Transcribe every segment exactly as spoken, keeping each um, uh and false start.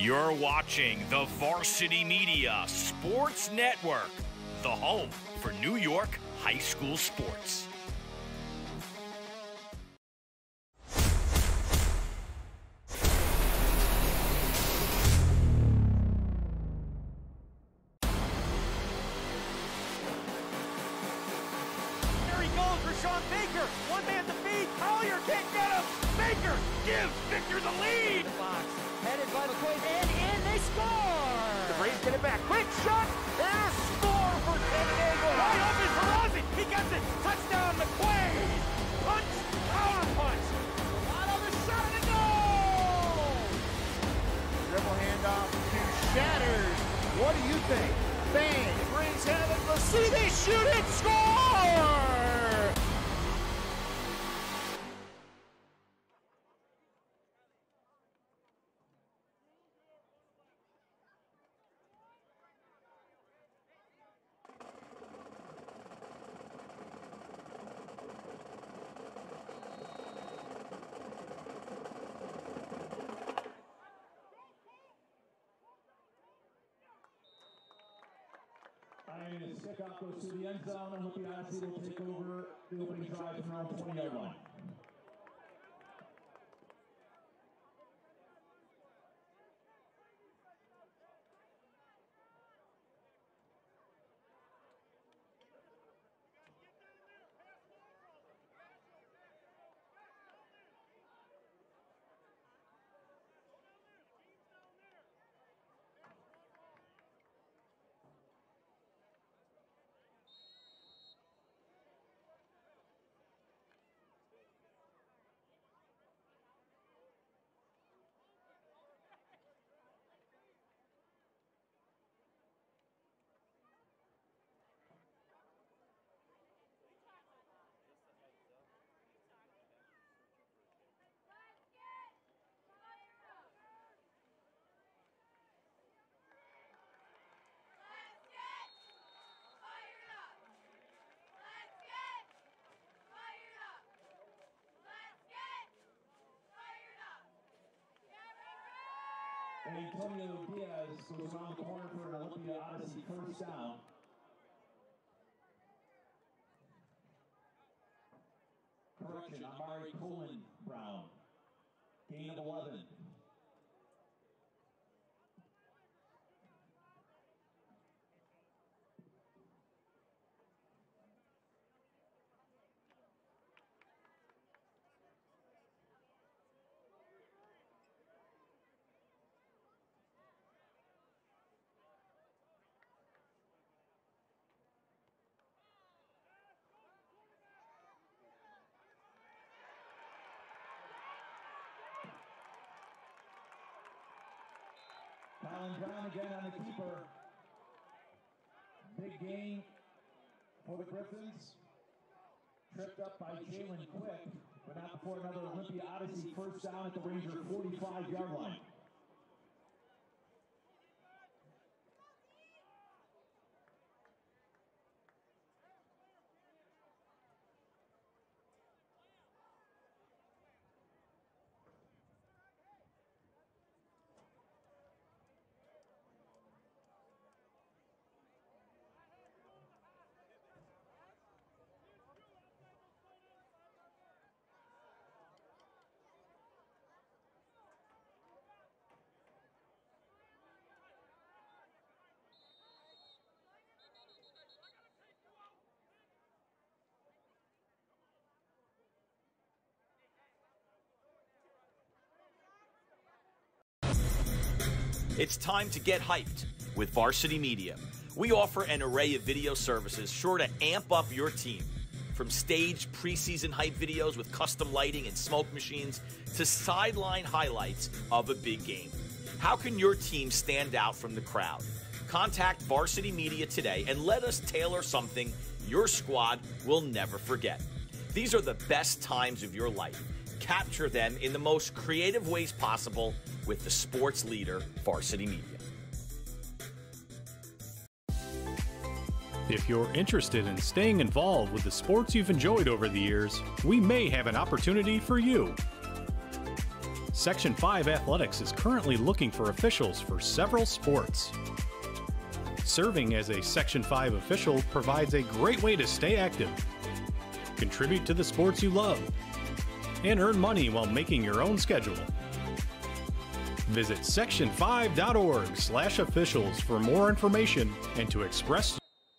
You're watching the Varsity Media Sports Network, the home for New York high school sports. There he goes for Sean Baker. One man to feed. Collier can't get him. Baker gives Victor the lead. The box. Headed by McQuaid, and in they score! The Braves get it back. Quick shot, and a score for San Diego. Wide open for Ozzie. He gets it. Touchdown, McQuaid. Punch, counter punch. Out of the shot, and a goal! Dribble handoff to Shatters. What do you think? Bang, brings heaven. Let's see, they shoot it, score! And his kickoff goes to the end zone, and Olympia Odyssey will take over the opening drive from around twenty-yard line. And Antonio Diaz goes around the corner for an Olympia Odyssey first down. Correction, Amari Colin Brown. Gain of eleven. Colin Brown again on the keeper. Big gain for the Griffins. Tripped up by Jalen Quick, but not before another Olympia Odyssey first down at the Ranger forty-five yard line. It's time to get hyped with Varsity Media. We offer an array of video services sure to amp up your team. From staged preseason hype videos with custom lighting and smoke machines to sideline highlights of a big game. How can your team stand out from the crowd? Contact Varsity Media today and let us tailor something your squad will never forget. These are the best times of your life. Capture them in the most creative ways possible with the sports leader, Varsity Media. If you're interested in staying involved with the sports you've enjoyed over the years, we may have an opportunity for you. Section five Athletics is currently looking for officials for several sports. Serving as a Section five official provides a great way to stay active, contribute to the sports you love, and earn money while making your own schedule. Visit section five dot org slash officials for more information and to express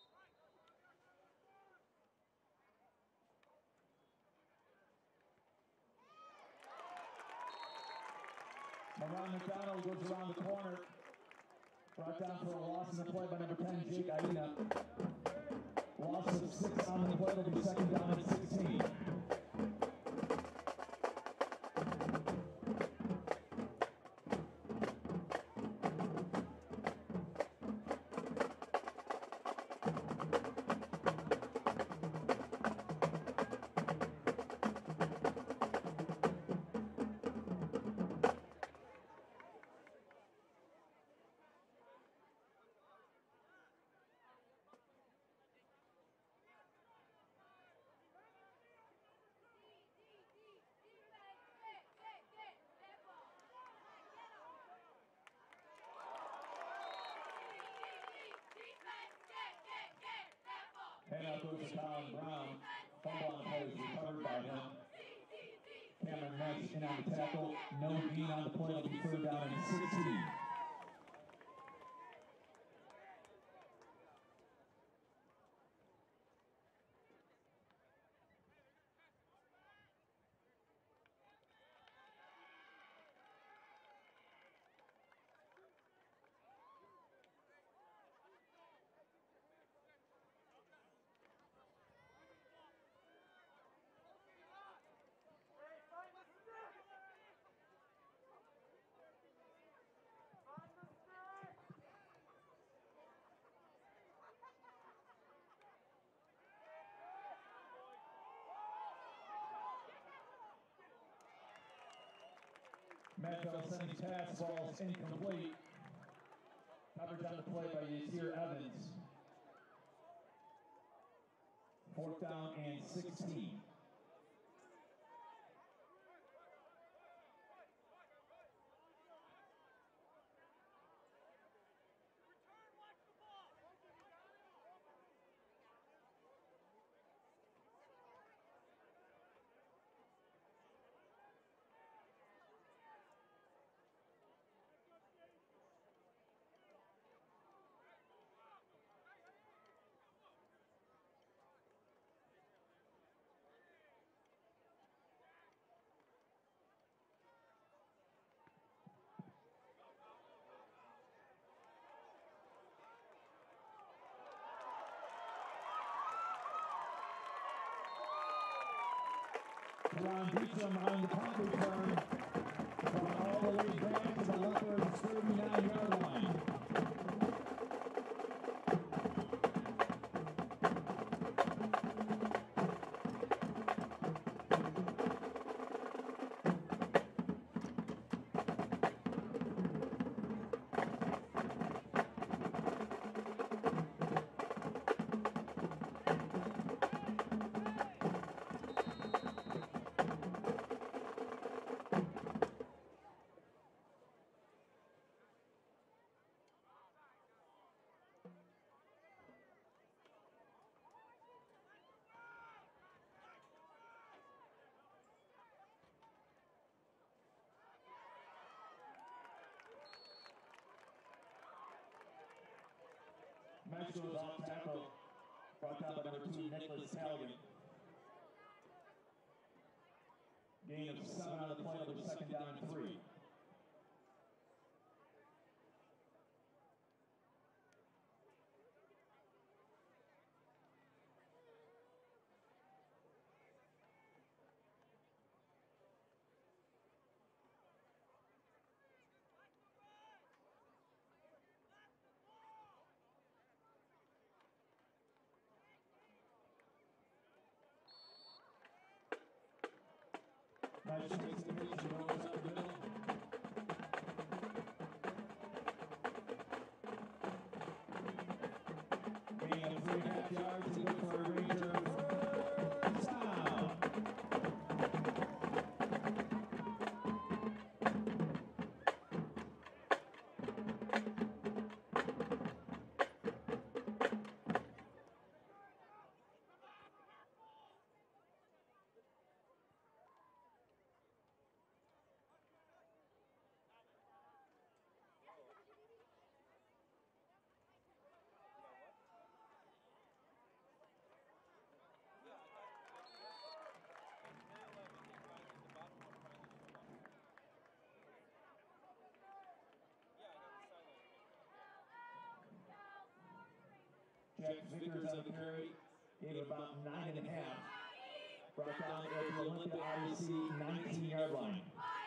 Moran McDonald goes around the corner. Brought down for a loss in the play by number ten, Jake Aina. Loss of six on the play will be second down and sixteen. Handout goes to Colin Brown. Fumble on the play is recovered by him. Cameron Metz in on the tackle. No gain on the play. It'll be third down and sixteen. Medville sending pass balls incomplete. Coverage on the play by Yasir Evans. Fourth down and sixteen. Ron beats him on the punt return from all the way back to the Leopards' thirty-nine yard line. Max goes off tackle, brought down by number two, Nicholas Halligan. Gain of seven on the play, another second down and three. Nice takes the pitch and goes up the middle. Gain of three and a half yards to go for a Ranger first down. quarterback Vickers on the carry. Gave about nine and a half. Brought down at the Olympia Odyssey nineteen yard line.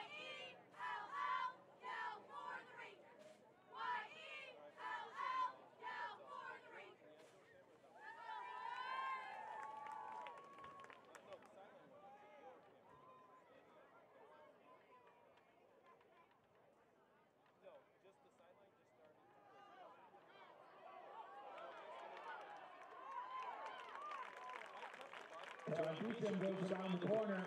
Kevin Beecham goes around the corner.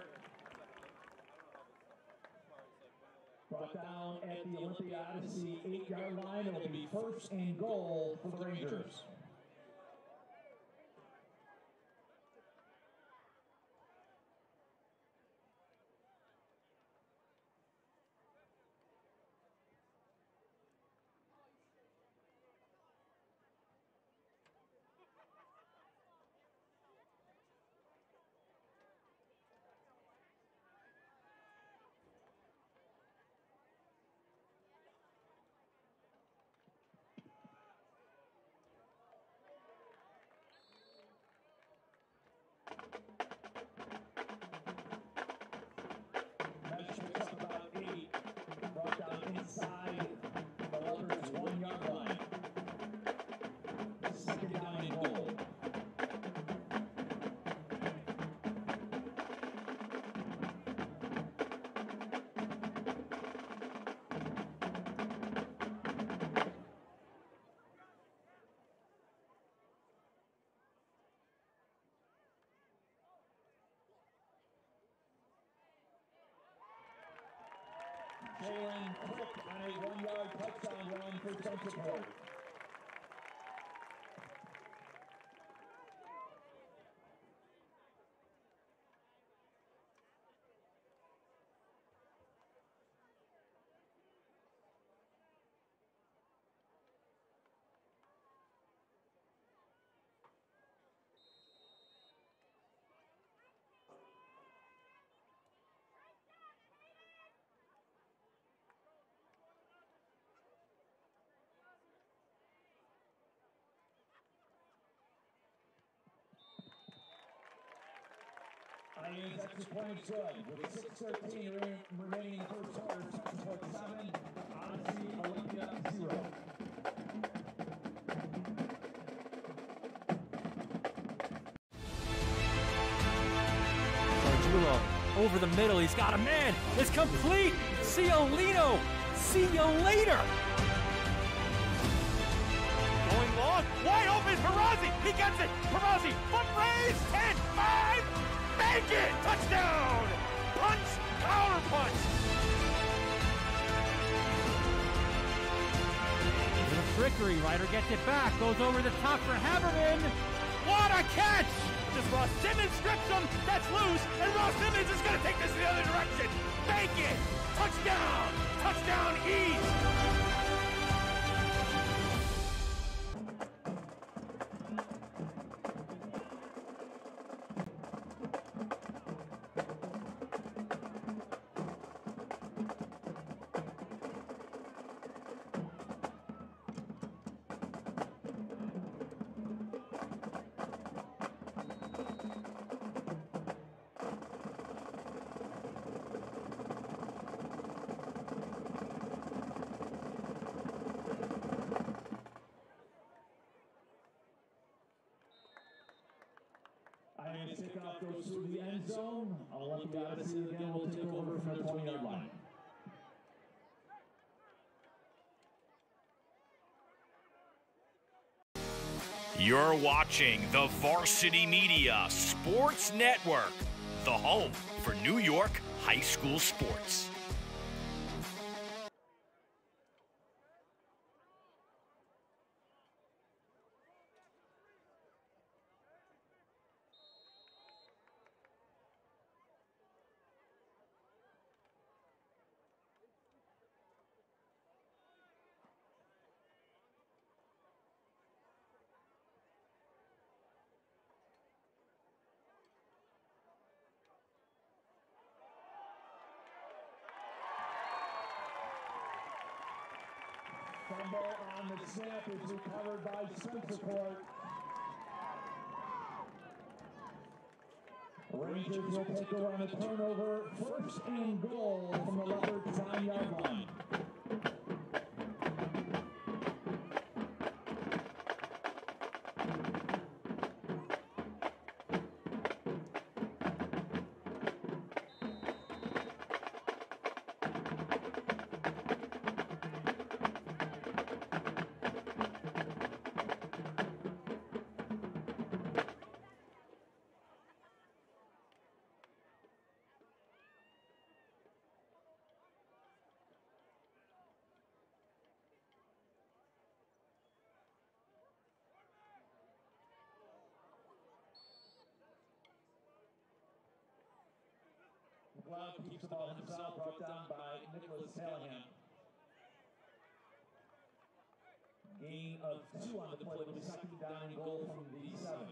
Brought down at the Olympia Odyssey eight yard line. It'll be first and goal for the Rangers. Mesh picks up about eight. Brought down inside the Leopards' one yard line. Second down and goal. Jalen Cook on a one-yard touchdown run for Centerport. Lions extra point is good. With six thirteen remaining in the first quarter, Centerport seven, Odyssey Olympia zero. Sargiulo over the middle. He's got a man. It's complete. Ciolino. See you later. Going long. Wide open. Perazzi. He gets it. Perazzi. Foot raise. ten, five. Make it. Touchdown. Punch. Counter punch. With a trickery. Ryder gets it back. Goes over the top for Haberman. What a catch. Just Ross Simmons strips him. That's loose. And Ross Simmons is going to take this the other direction. Make it. Touchdown. Touchdown East. Lions kickoff goes through the end zone. Olympia Odyssey again will take over from the twenty yard line. You're watching the Varsity Media Sports Network, the home for New York high school sports. Fumble on the snap is recovered by Centerport. Rangers will take over on a turnover, first and goal from the Leopards' nine-yard line. McLeod keeps the ball himself, brought down by Nicholas Callahan. Gain of two on the play with a second down and goal from the seven.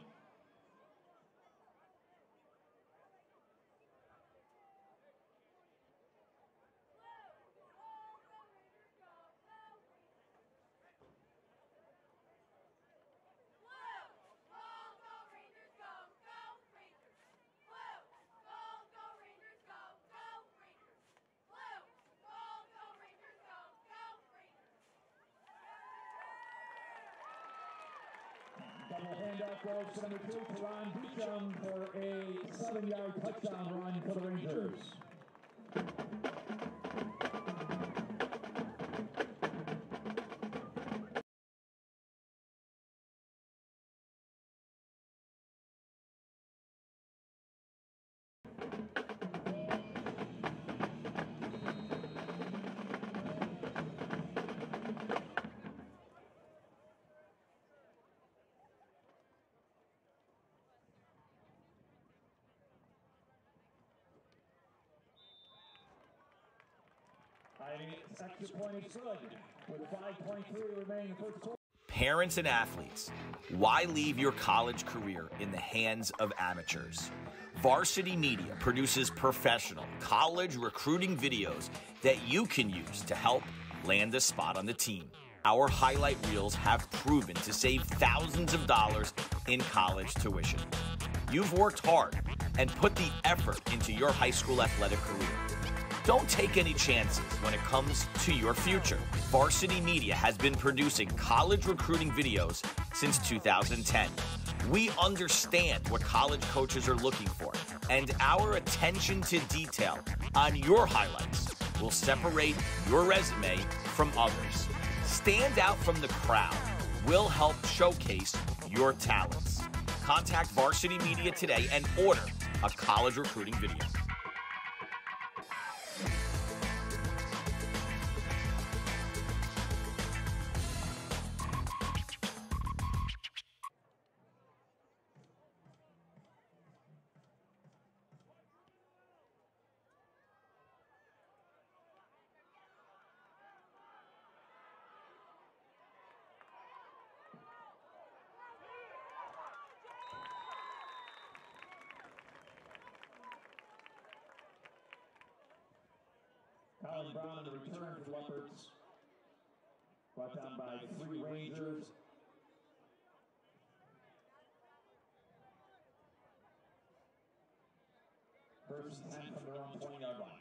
Double handoff goes to number two, Teron Beecham, for a seven-yard touchdown run for the Rangers. Extra point is good with five point three remaining in the first quarter. Parents and athletes, why leave your college career in the hands of amateurs? Varsity Media produces professional college recruiting videos that you can use to help land a spot on the team. Our highlight reels have proven to save thousands of dollars in college tuition. You've worked hard and put the effort into your high school athletic career. Don't take any chances when it comes to your future. Varsity Media has been producing college recruiting videos since two thousand ten. We understand what college coaches are looking for, and our attention to detail on your highlights will separate your resume from others. Stand out from the crowd. We'll help showcase your talents. Contact Varsity Media today and order a college recruiting video. Colin Brown on the return for the Leopards. Brought down by three Rangers. First and ten from their own twenty-yard line.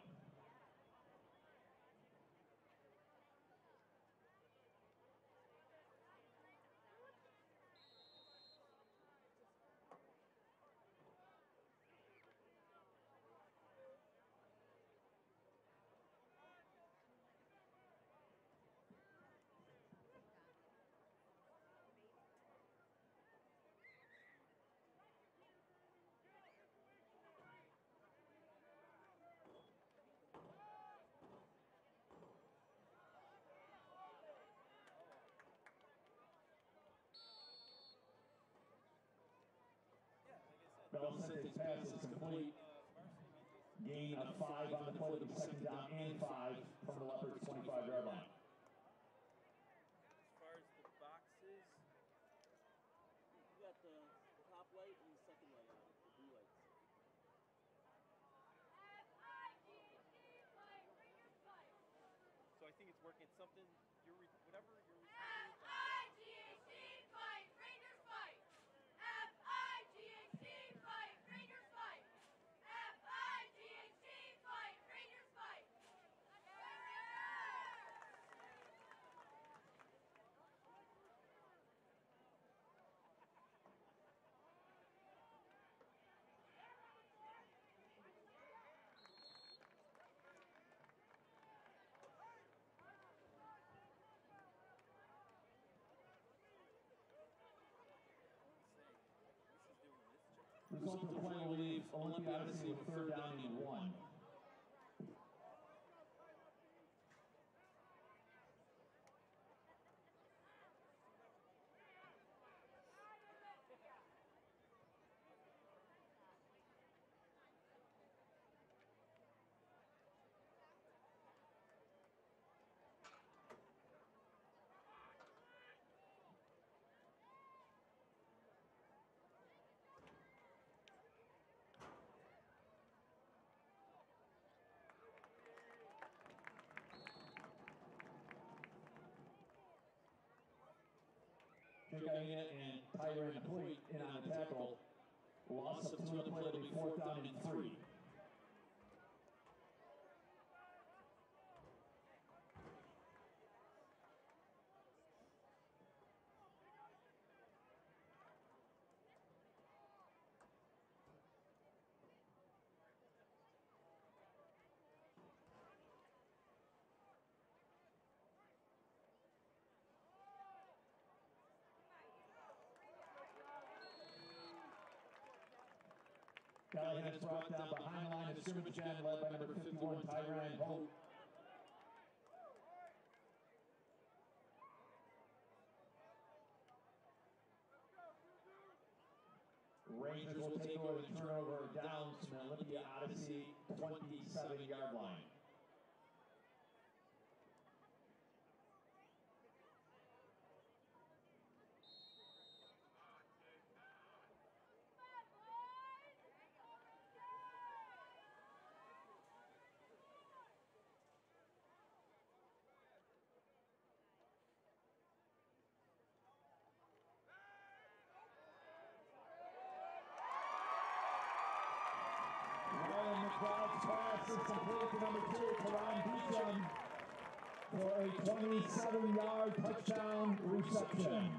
Belichick's pass is complete. Gain of five on the play with the second down and five from the Leopards' twenty-five-yard line. As far as the boxes, you got the top light and the second light on, the blue lights. So I think it's working. It's something you're re whatever you're receiving. F I G H T fight, Rangers fight. F I G H T fight, Rangers fight. Result of the play will leave Olympia Odyssey with third down and one. Jake Aina and Tyron Hoyt in on the tackle. Loss of two on the play, will be fourth down and three. Callahan is brought down behind the line of scrimmage again, led by number fifty-one, Tyron Holt. Rangers will take over the turnover down to the Olympia Odyssey twenty-seven yard line. Ryan McLeod's pass is complete to number two, Karan Beecham, for a twenty-seven yard touchdown reception.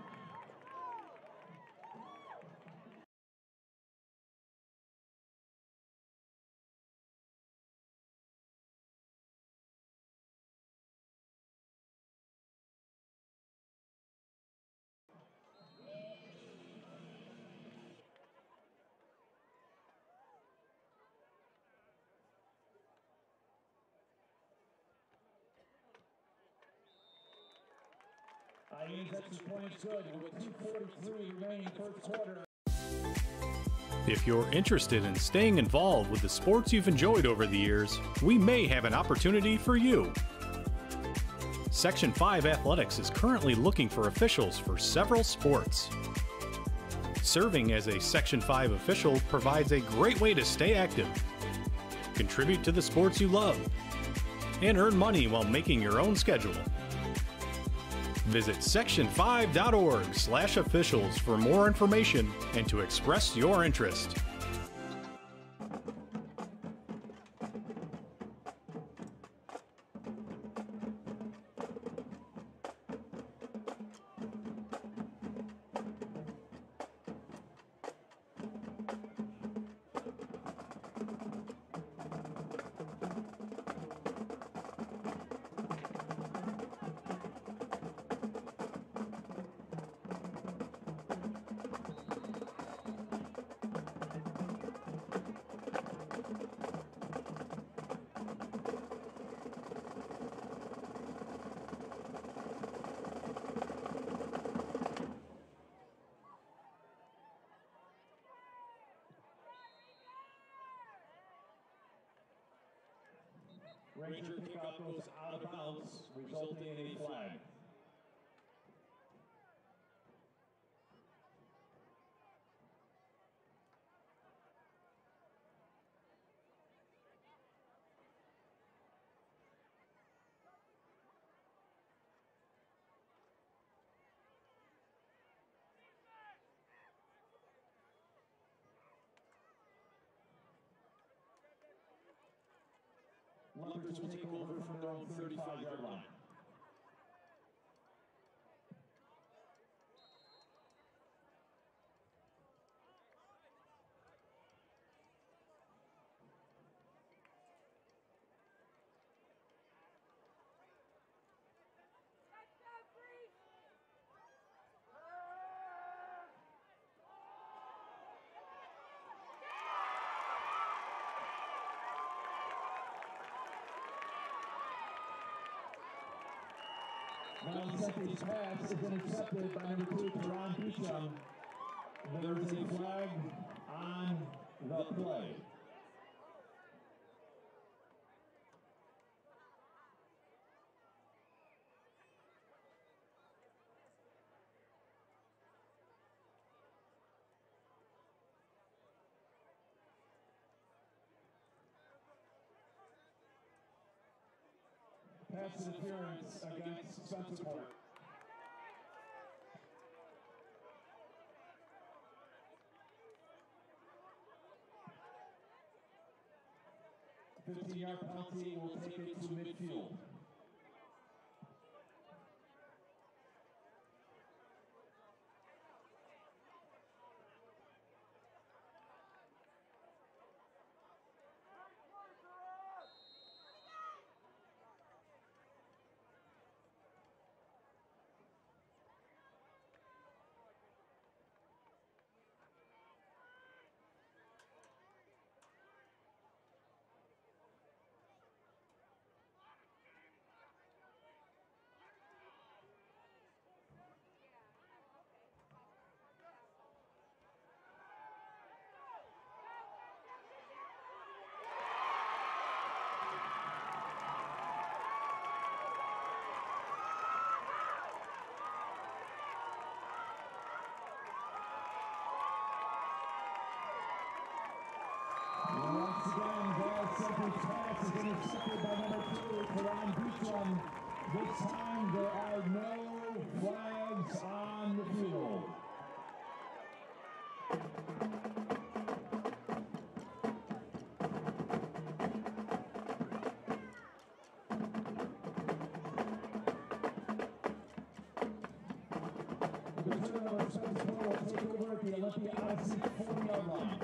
Hyenas extra points good with two forty-three remaining first quarter. If you're interested in staying involved with the sports you've enjoyed over the years, we may have an opportunity for you. Section five Athletics is currently looking for officials for several sports. Serving as a Section five official provides a great way to stay active, contribute to the sports you love, and earn money while making your own schedule. Visit section five dot org slash officials for more information and to express your interest. Ranger kickoff goes out of bounds, resulting in a flag. Lumpers will take over from their own thirty-five yard line. Valentine's pass is intercepted by number two, Teron Beecham. There is a flag on the play. Pass interference against Spencerport. fifteen-yard penalty will take it to midfield. Once again, Val Semper's pass is intercepted by number two, Teron Beecham. This time there are no flags on the field. The return of our Spencerport will take over at the Olympia Odyssey forty-yard line.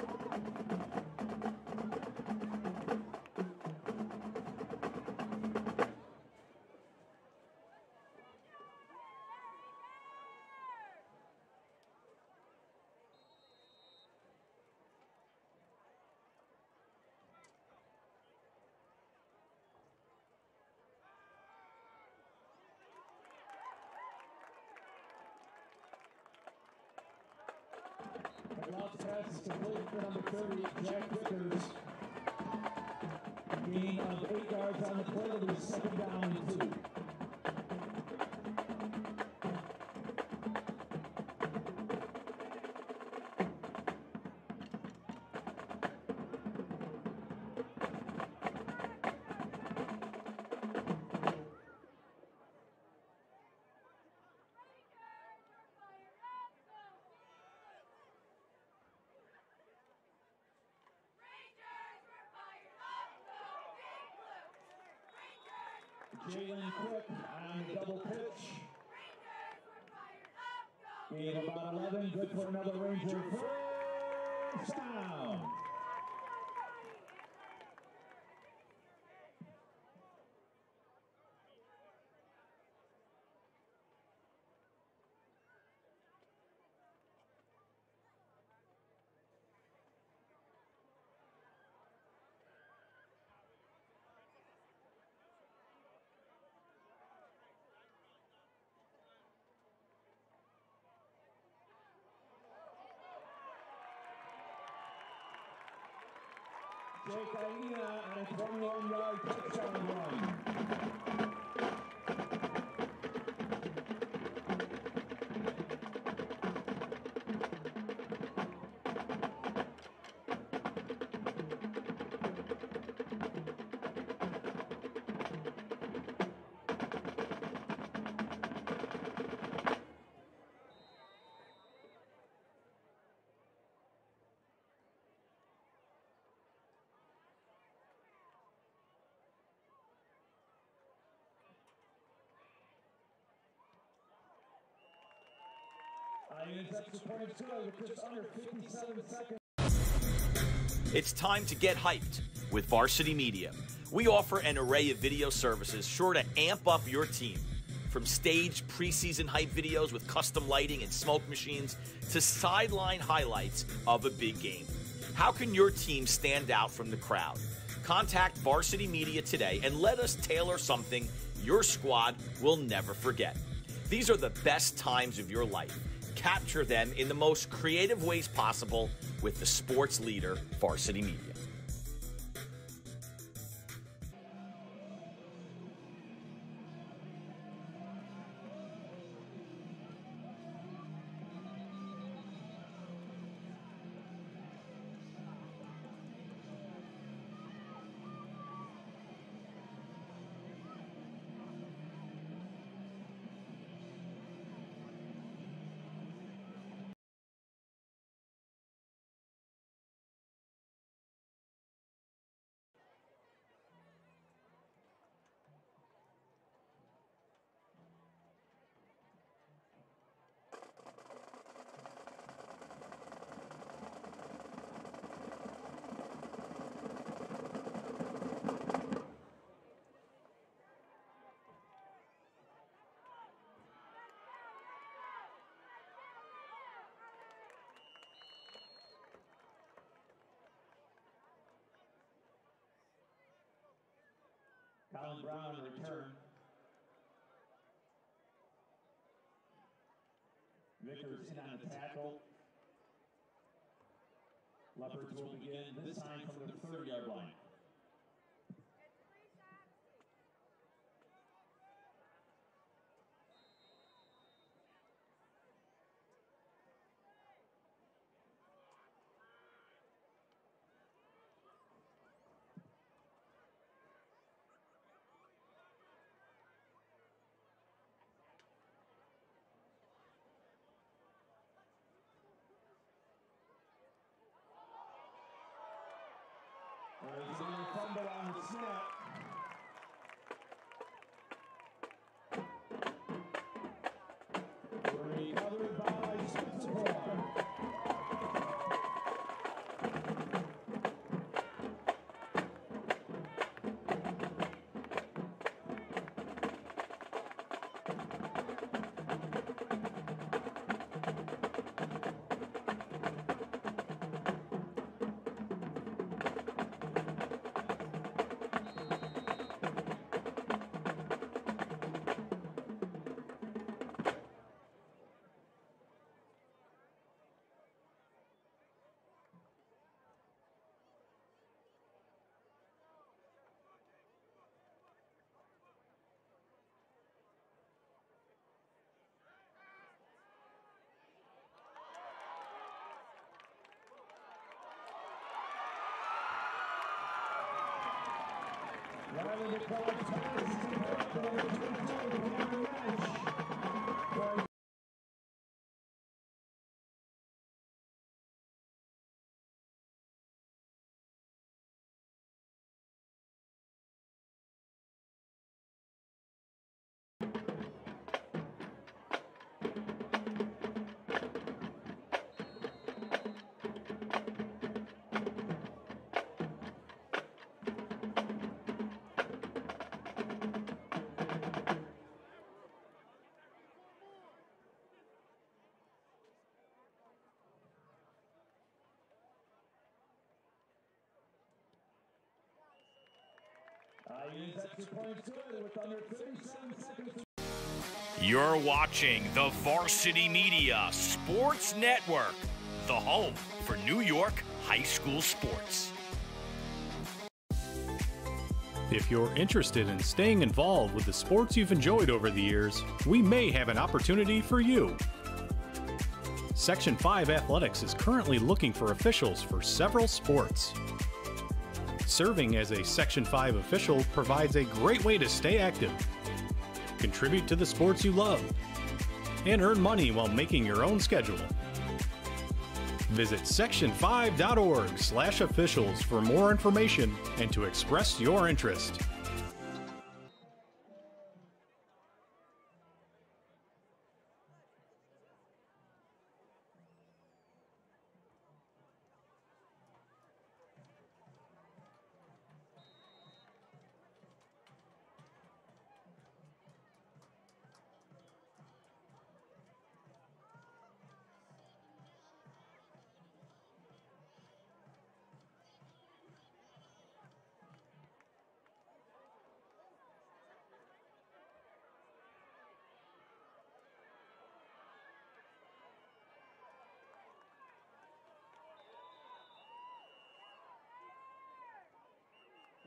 The last pass is complete for number thirty, Jack Vickers. Gain of eight yards on the play. It'll be second down and two. Jalen Quick on the double pitch. Gain of about eleven, good for another Ranger first down. Jake Aina on a twenty-one-yard touchdown run. It's time to get hyped with Varsity Media. We offer an array of video services sure to amp up your team. From staged preseason hype videos with custom lighting and smoke machines to sideline highlights of a big game. How can your team stand out from the crowd? Contact Varsity Media today and let us tailor something your squad will never forget. These are the best times of your life. Capture them in the most creative ways possible with the sports leader, Varsity Media. Colin Brown on return. Vickers in on the tackle. Leopards will begin this time from the thirty-yard line. There's a little fumble on the snap. Recovered by Spencer Moore. Riley McCall passes to the number twenty-four, the Cameron Reddish. You're watching the Varsity Media Sports Network, the home for New York high school sports. If you're interested in staying involved with the sports you've enjoyed over the years, we may have an opportunity for you. Section five Athletics is currently looking for officials for several sports. Serving as a Section five official provides a great way to stay active, contribute to the sports you love, and earn money while making your own schedule. Visit section five dot org slash officials for more information and to express your interest.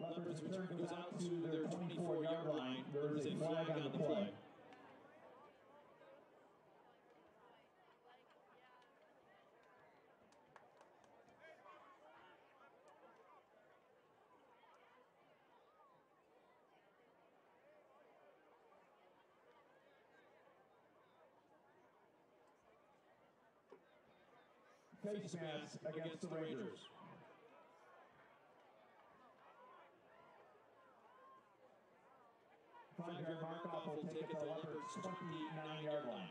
Leopards return goes out to their twenty-four yard line. There is a flag on the play. Face mask against the Rangers. Five-yard mark-off will take it to the Leopards' twenty-nine yard line.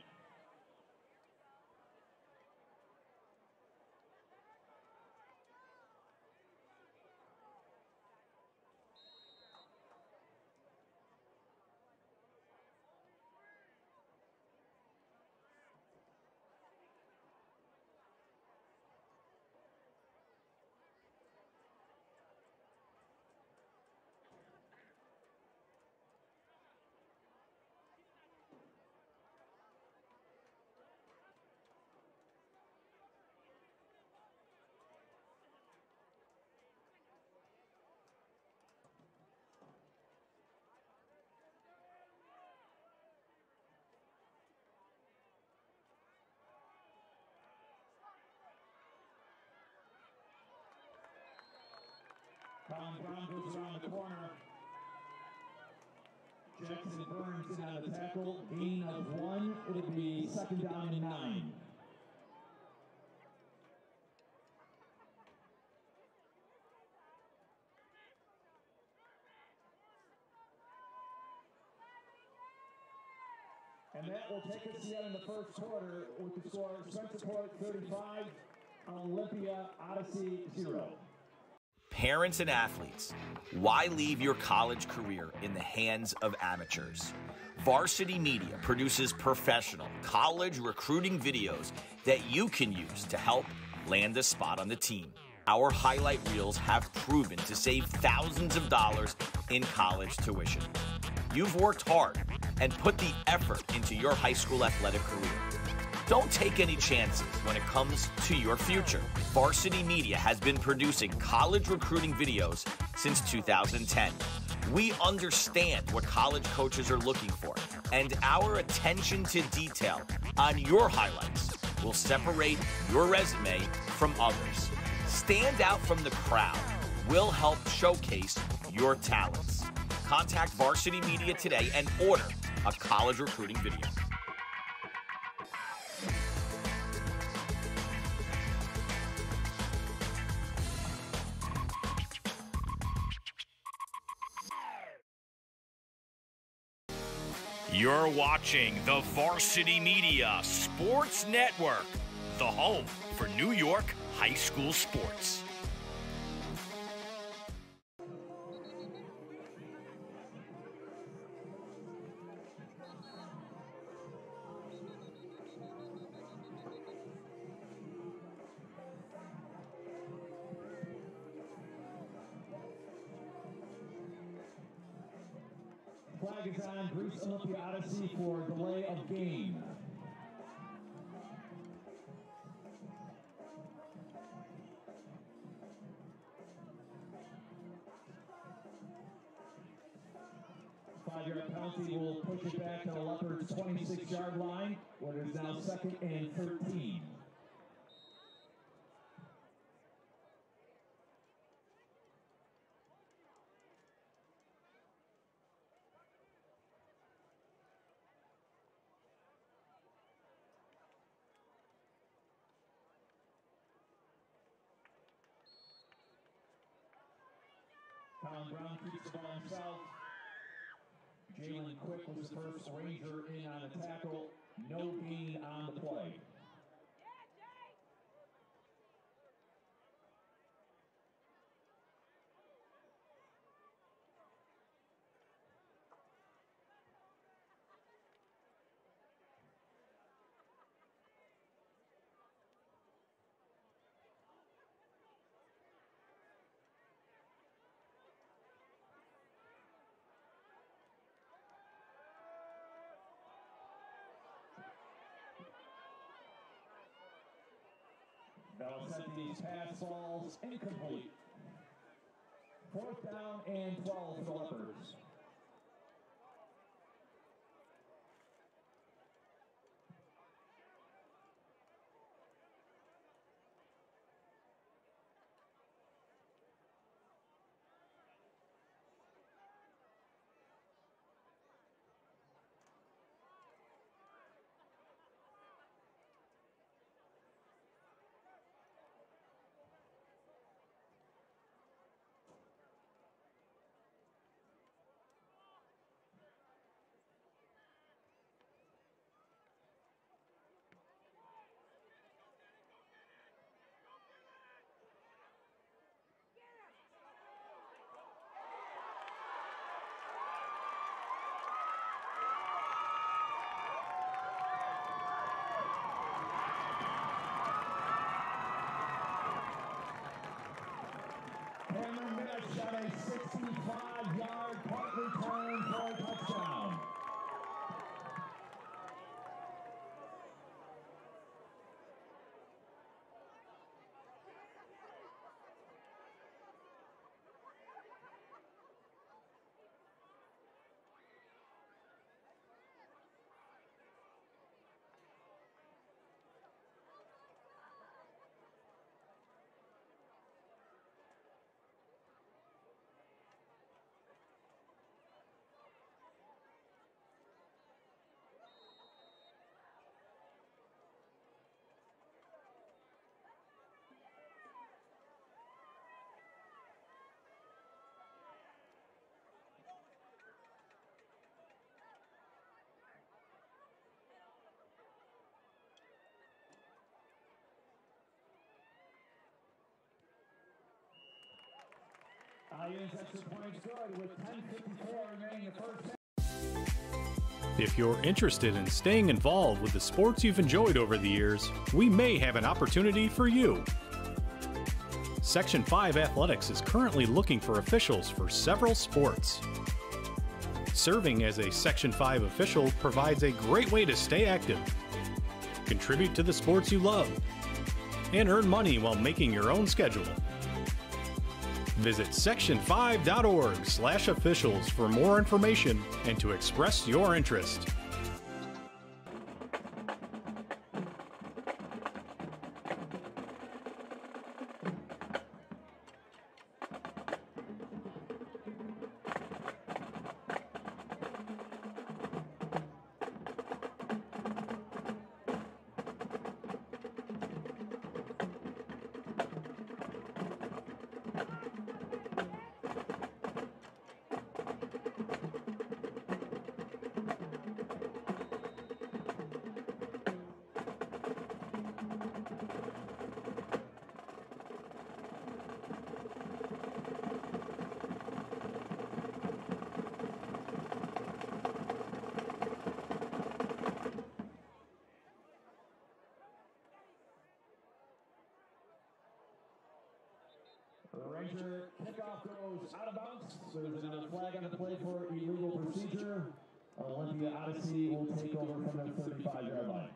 Colin Brown goes around the corner. Jackson Burns in on the tackle. Gain of one. It'll be second down and nine. And that will take us to the end of the first quarter with the score Spencerport thirty-five, Olympia Odyssey zero. Parents and athletes, why leave your college career in the hands of amateurs? Varsity Media produces professional college recruiting videos that you can use to help land a spot on the team. Our highlight reels have proven to save thousands of dollars in college tuition. You've worked hard and put the effort into your high school athletic career. Don't take any chances when it comes to your future. Varsity Media has been producing college recruiting videos since two thousand ten. We understand what college coaches are looking for, and our attention to detail on your highlights will separate your resume from others. Stand out from the crowd. We'll help showcase your talents. Contact Varsity Media today and order a college recruiting video. You're watching the Varsity Media Sports Network, the home for New York high school sports. Flag is on Greece Olympia Odyssey for delay of game. Five-yard penalty will push it back to the Leopards' twenty-six yard line, where it is now second and thirteen. Colin Brown keeps the ball himself. Jalen Quick was the first Ranger in on the tackle. No gain on the play. Valcenti's pass falls incomplete. Fourth down and twelve for the Leopards. Cameron Minich shot a sixty-five yard punt return for a touchdown. Ions extra points good with ten fifty-four remaining in the first half. If you're interested in staying involved with the sports you've enjoyed over the years, we may have an opportunity for you. Section five Athletics is currently looking for officials for several sports. Serving as a Section five official provides a great way to stay active, contribute to the sports you love, and earn money while making your own schedule. Visit section five dot org slash officials for more information and to express your interest. The Ranger kickoff goes out of bounds. There's a flag on the play for illegal procedure. Olympia Odyssey will take over from the thirty-five yard line.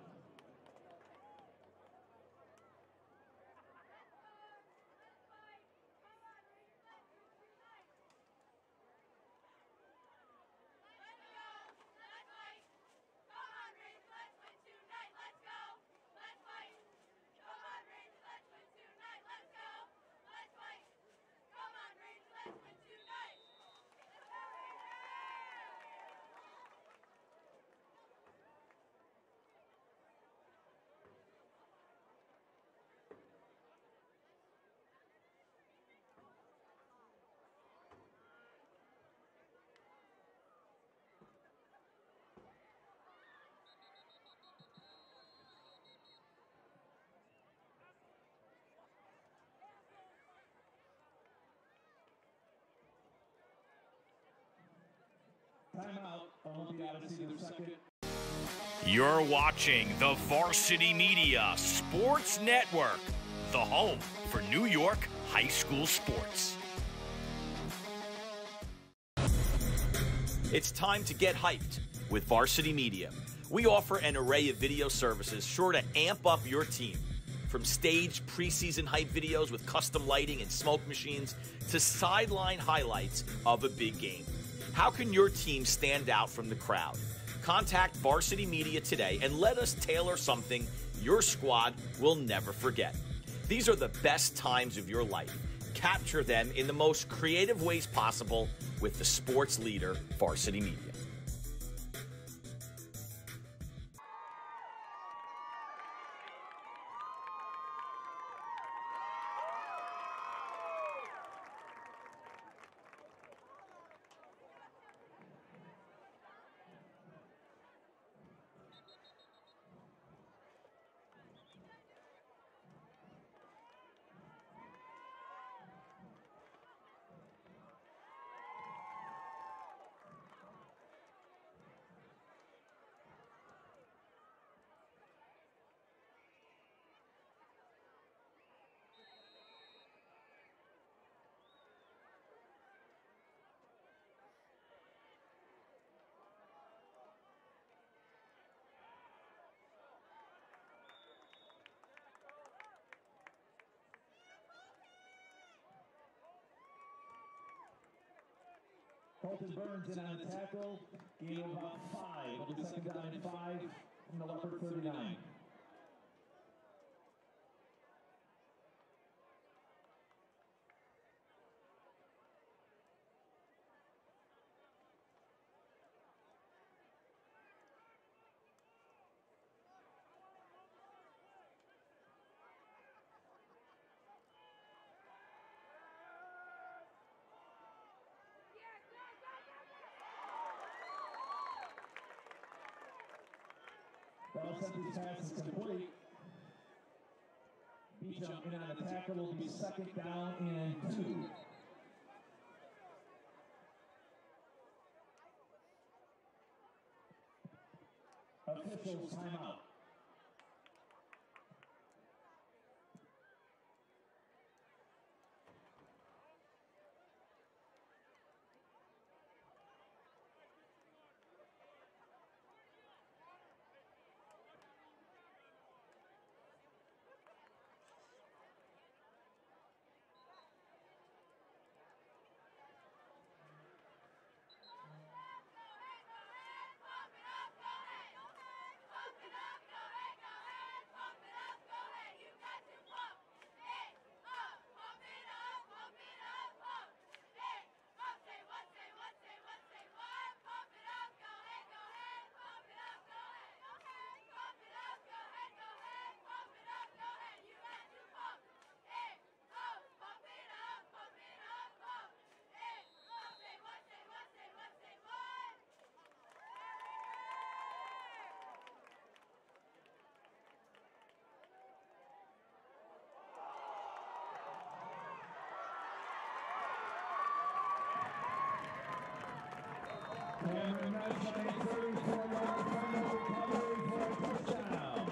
Timeout, Olympia Odyssey, the second. You're watching the Varsity Media Sports Network, the home for New York high school sports. It's time to get hyped with Varsity Media. We offer an array of video services sure to amp up your team. From staged preseason hype videos with custom lighting and smoke machines to sideline highlights of a big game. How can your team stand out from the crowd? Contact Varsity Media today and let us tailor something your squad will never forget. These are the best times of your life. Capture them in the most creative ways possible with the sports leader, Varsity Media. Colton Burns in on the tackle. Gain of about five. Of the second down and five from the Leopard thirty-nine. Ball sent these passes complete. Beecham in on the tackle will be second down and two. Officials timeout. Cameron Rice on a thirty-four yard fumble recovery for a touchdown.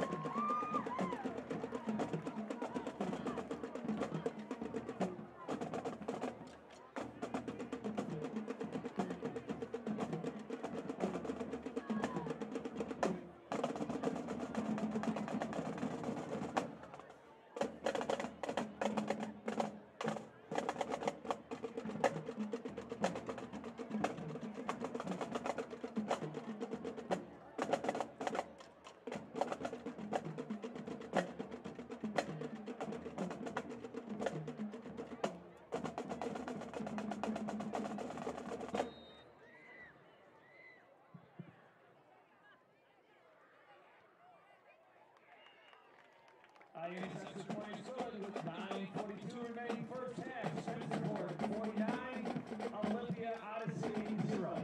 Interception points good with nine forty-two remaining first half. Spencerport forty-nine, Olympia Odyssey zero.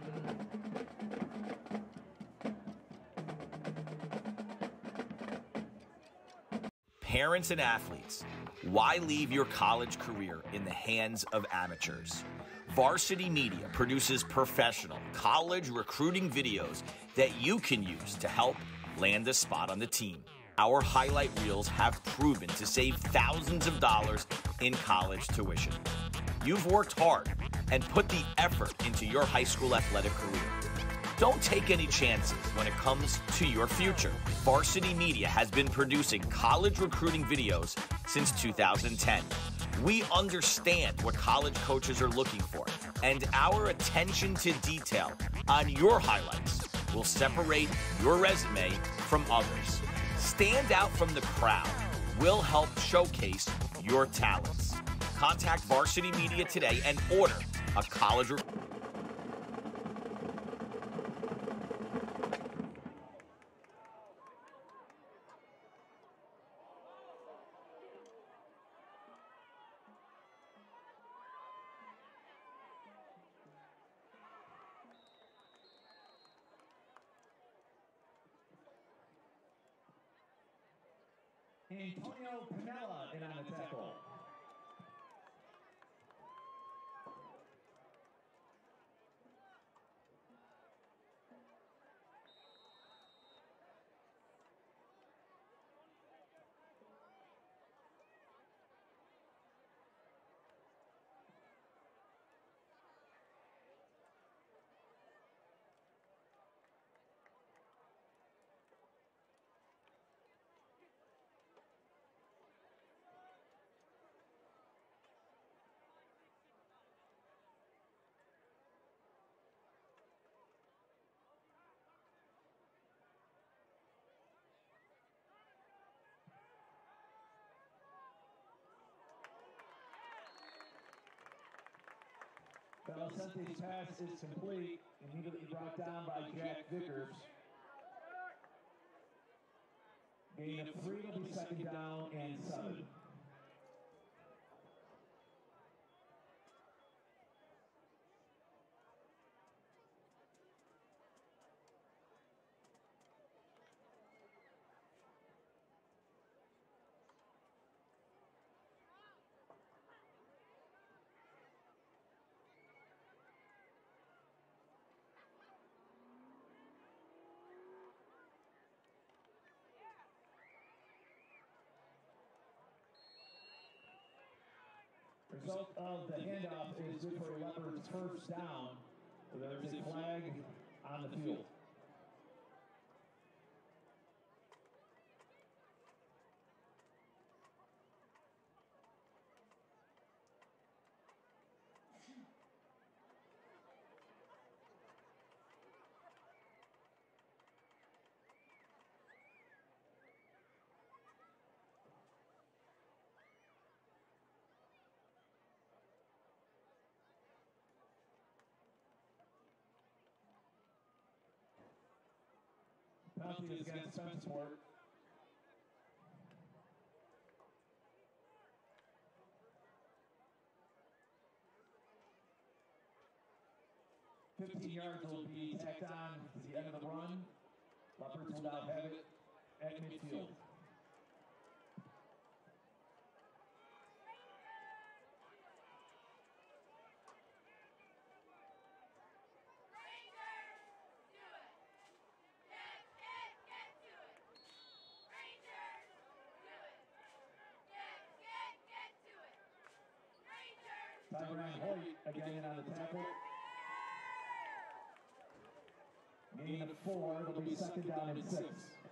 Parents and athletes, why leave your college career in the hands of amateurs? Varsity Media produces professional college recruiting videos that you can use to help land a spot on the team. Our highlight reels have proven to save thousands of dollars in college tuition. You've worked hard and put the effort into your high school athletic career. Don't take any chances when it comes to your future. Varsity Media has been producing college recruiting videos since two thousand ten. We understand what college coaches are looking for, and our attention to detail on your highlights will separate your resume from others. Stand out from the crowd. We'll help showcase your talents. Contact Varsity Media today and order a college recruiting. Antonio Pinella in on the tackle. Belacente's pass is complete, immediately brought down by Jack Vickers. Gain of three, will be second down and seven. Result of the handoff is good for a Leopards first down. There's a flag on the field. Penalty is against Spenceport. Fifteen yards will be tacked on to the end of the run. Leopards will now have it at midfield. Tyron Hoyt again in on the tackle. Gain of four, it'll be second down and six.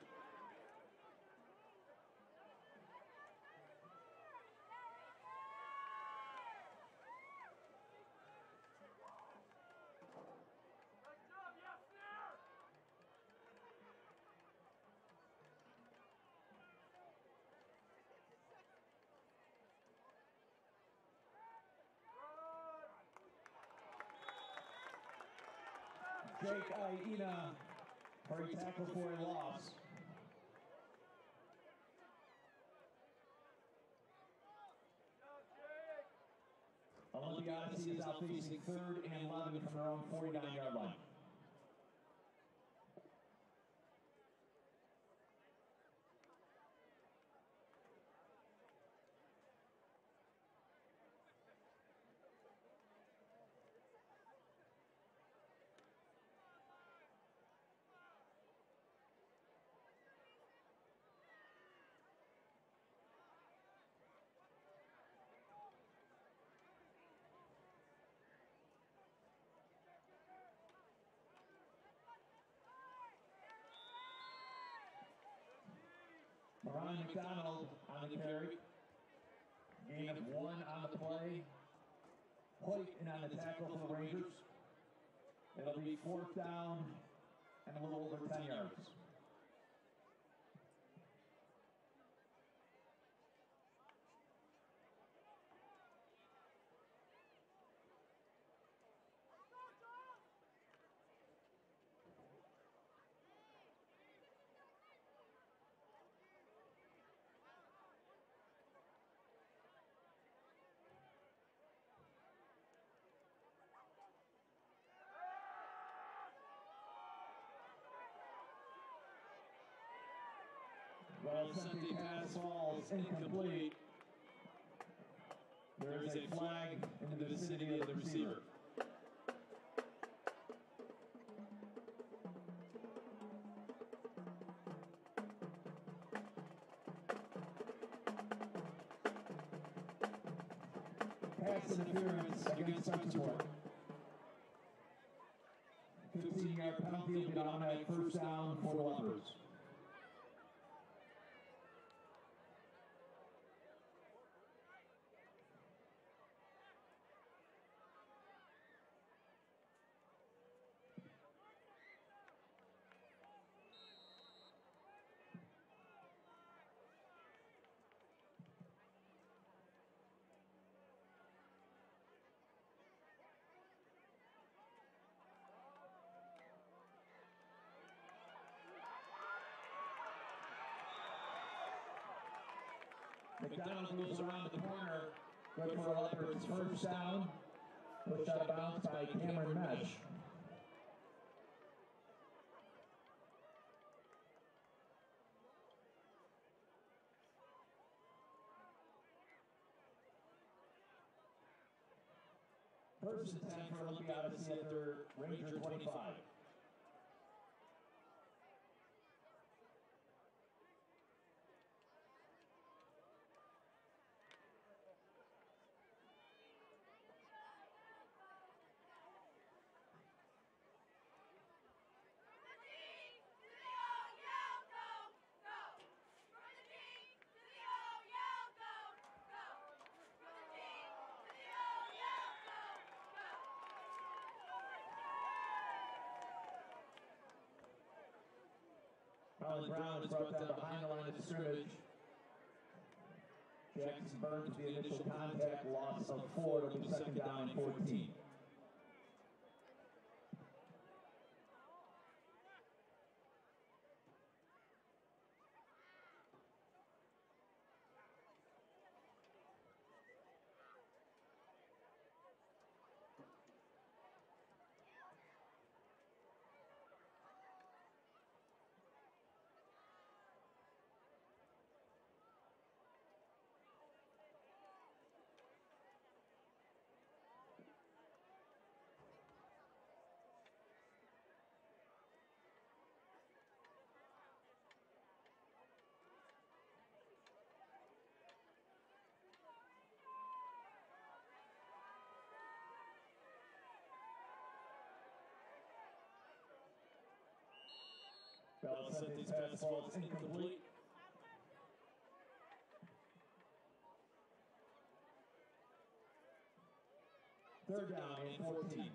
Jake Aina for a tackle for a loss. Olympia Odyssey is out facing third and eleven from their own forty-nine yard line. McDonald on the carry. Gain of one on the play. Hoyt in on the tackle for the Rangers. It'll be fourth down and a little over ten yards. Valcente pass falls incomplete. There is a flag in the vicinity of the receiver. Pass interference against Spencerport. fifteen yard penalty will be an automatic first down for the Leopards. McDonald moves around the corner, good for a Leopards first down, pushed out of bounds by Cameron Mesh. First and ten for Olympia Odyssey at their Ranger twenty-five. Colin Brown is brought down behind the line of scrimmage. Jackson Burns, the initial contact loss of four, it'll be second down and fourteen. Valcente's pass falls incomplete. Third down and fourteen.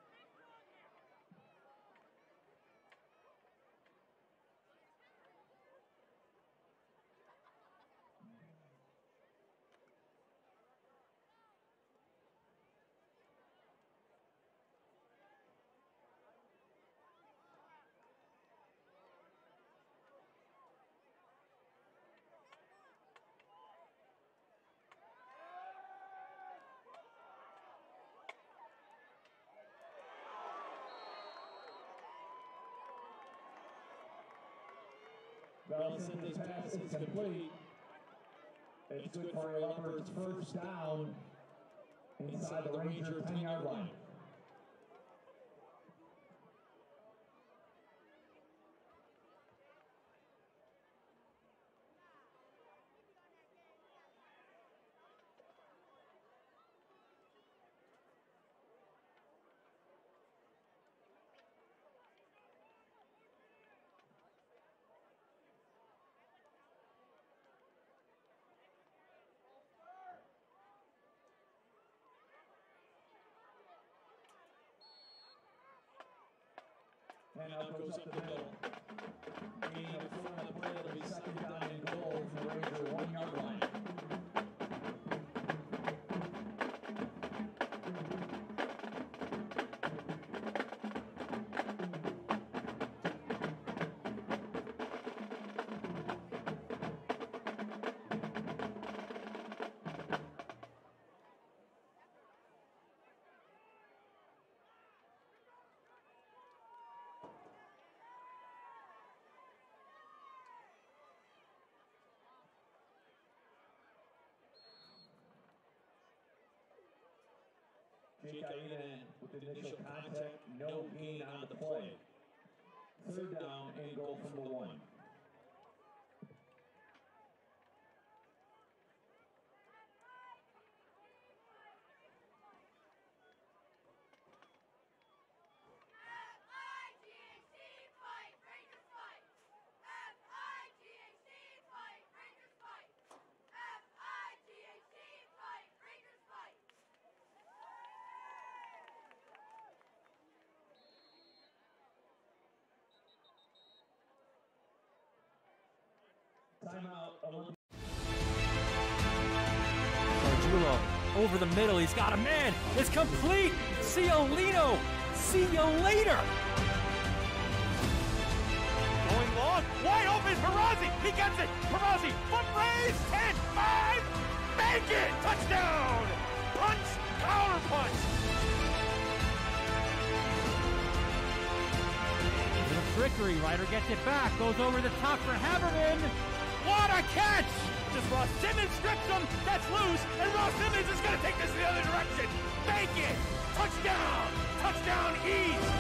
Valcente's pass is complete. It's good for a Leopards first down inside the Ranger ten yard line. Handout goes up the middle. Gain of four on the play. It'll be second down and goal from the Ranger one-yard line. Jake Aina with initial contact, no gain on the play. Third down and goal from the one. Timeout, Olympia. Gargiulo over the middle. He's got a man. It's complete. Ciolino. See you later. Going long. Wide open. Perazzi. He gets it. Perazzi. Foot raise. ten, five. Make it. Touchdown. Punch. Counter punch. Little trickery. Ryder gets it back. Goes over the top for Haberman. What a catch! Just Ross Simmons strips him. That's loose. And Ross Simmons is going to take this the other direction. Make it. Touchdown. Touchdown East.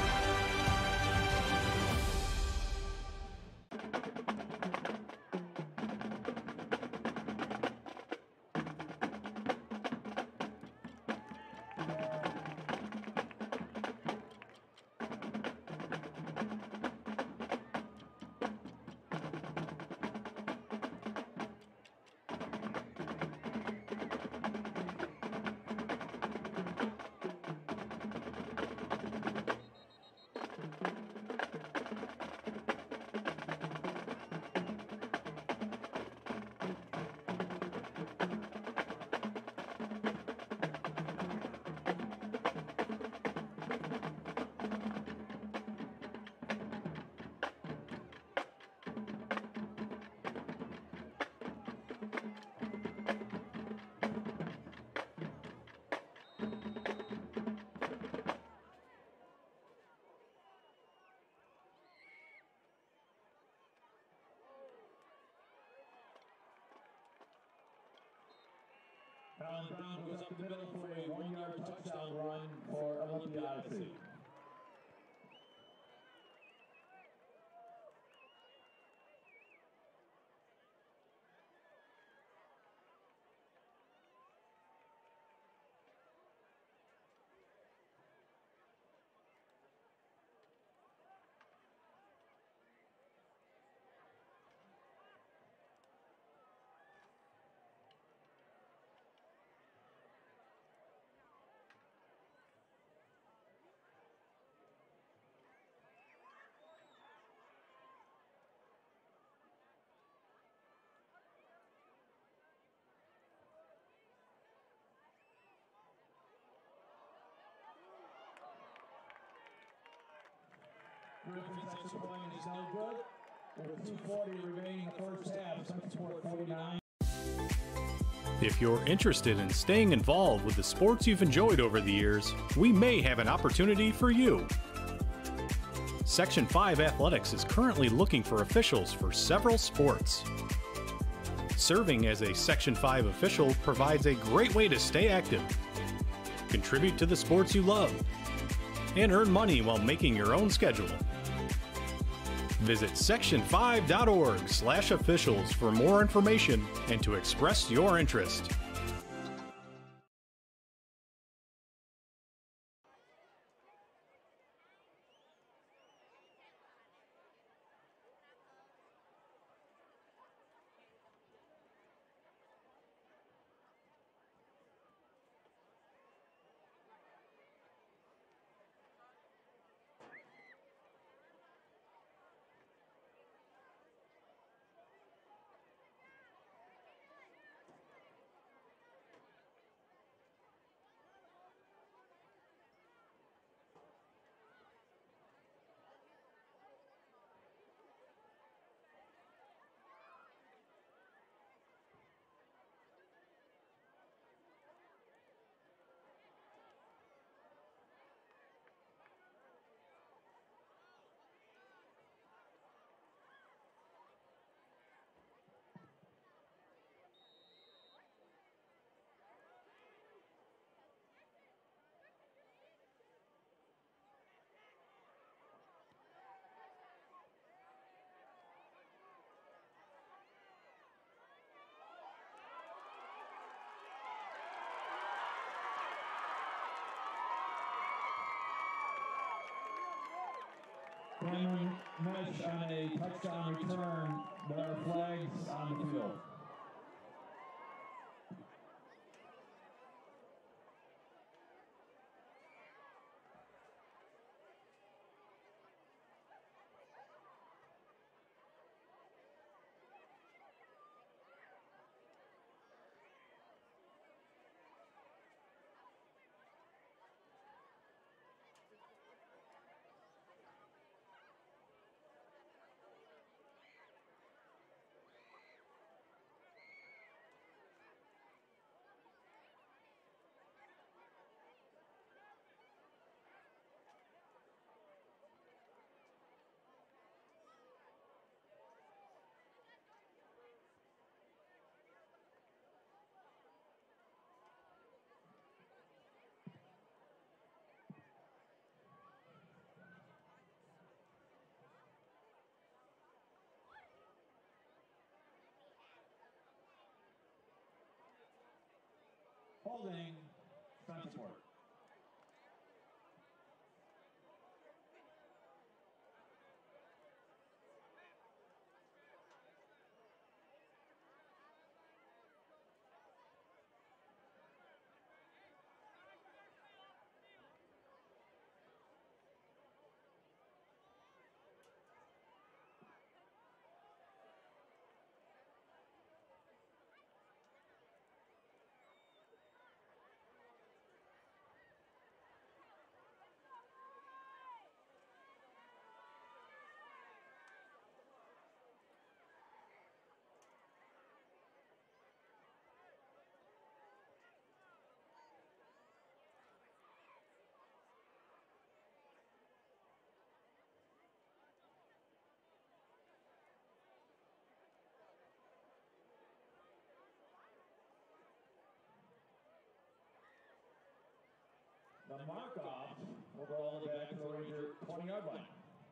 Alan Brown goes up the middle for a one-yard touchdown run for Olympia Odyssey. Griffin's extra point is no good. With two forty remaining in the first half, Central Sport forty-nine. If you're interested in staying involved with the sports you've enjoyed over the years, we may have an opportunity for you. Section five Athletics is currently looking for officials for several sports. Serving as a Section five official provides a great way to stay active, contribute to the sports you love, and earn money while making your own schedule. Visit section five dot org slash officials for more information and to express your interest. Cameron Mesh on a touchdown return. There are flags on the field. Holding, Spencerport. The mark-off will go all the way back to the Ranger twenty-yard line.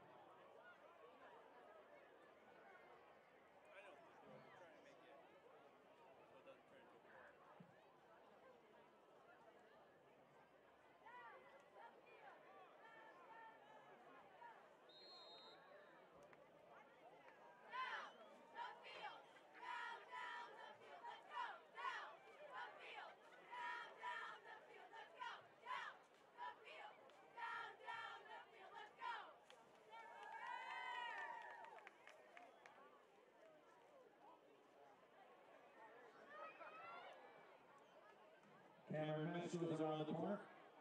Cameron Mesh goes around the corner.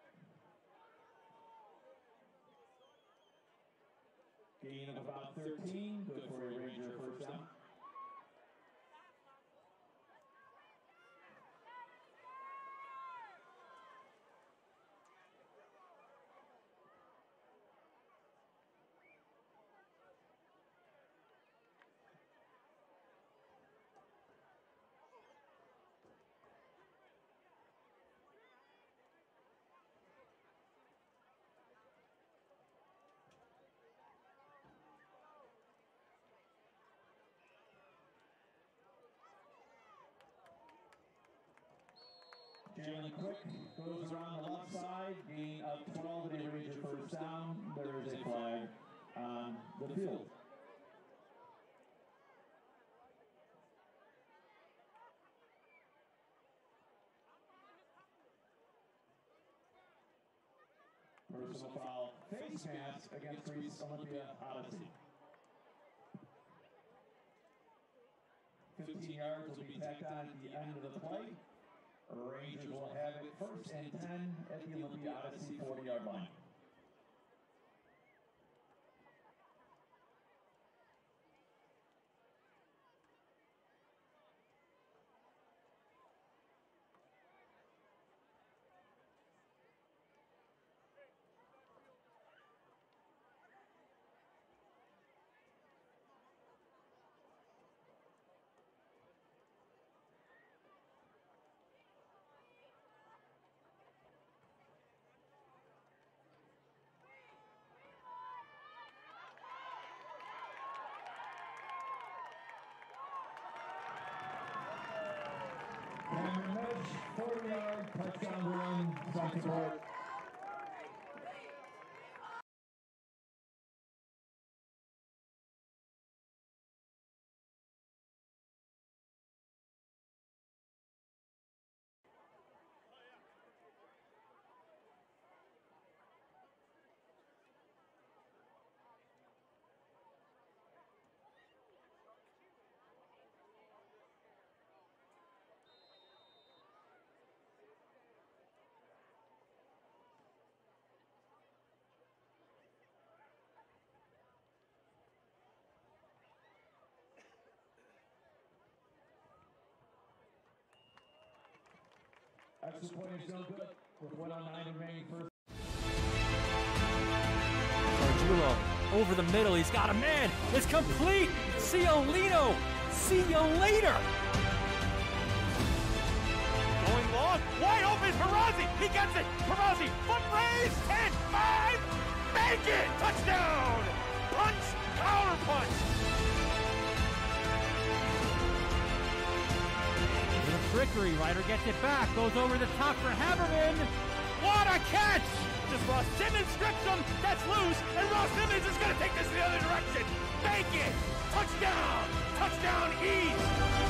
Gain of about thirteen, good for a Ranger first down. Jalen Quick goes around the left side, gain of twelve, and a Ranger first down. There is a flag on the field. Personal foul, face mask against Reese Olympia Odyssey. fifteen yards will be tacked on at the end of the play. Rangers will have it first and ten at the Olympia Odyssey forty-yard line. Cameron Mesh, forty-yard touchdown run, Spencerport. Extra point is no good with one on nine remaining first. Gargiulo over the middle. He's got a man. It's complete. Ciolino. See you later. Going long. Wide open. Perazzi. He gets it. Perazzi. Foot raise. ten, five. Make it. Touchdown. Punch. Counter punch. Trickery, Ryder gets it back, goes over the top for Haberman. What a catch! Just Ross Simmons strips him, that's loose, and Ross Simmons is going to take this in the other direction. Make it! Touchdown! Touchdown East!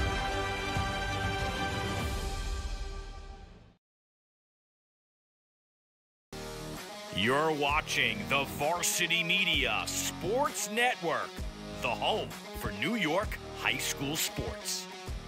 You're watching the Varsity Media Sports Network, the home for New York high school sports.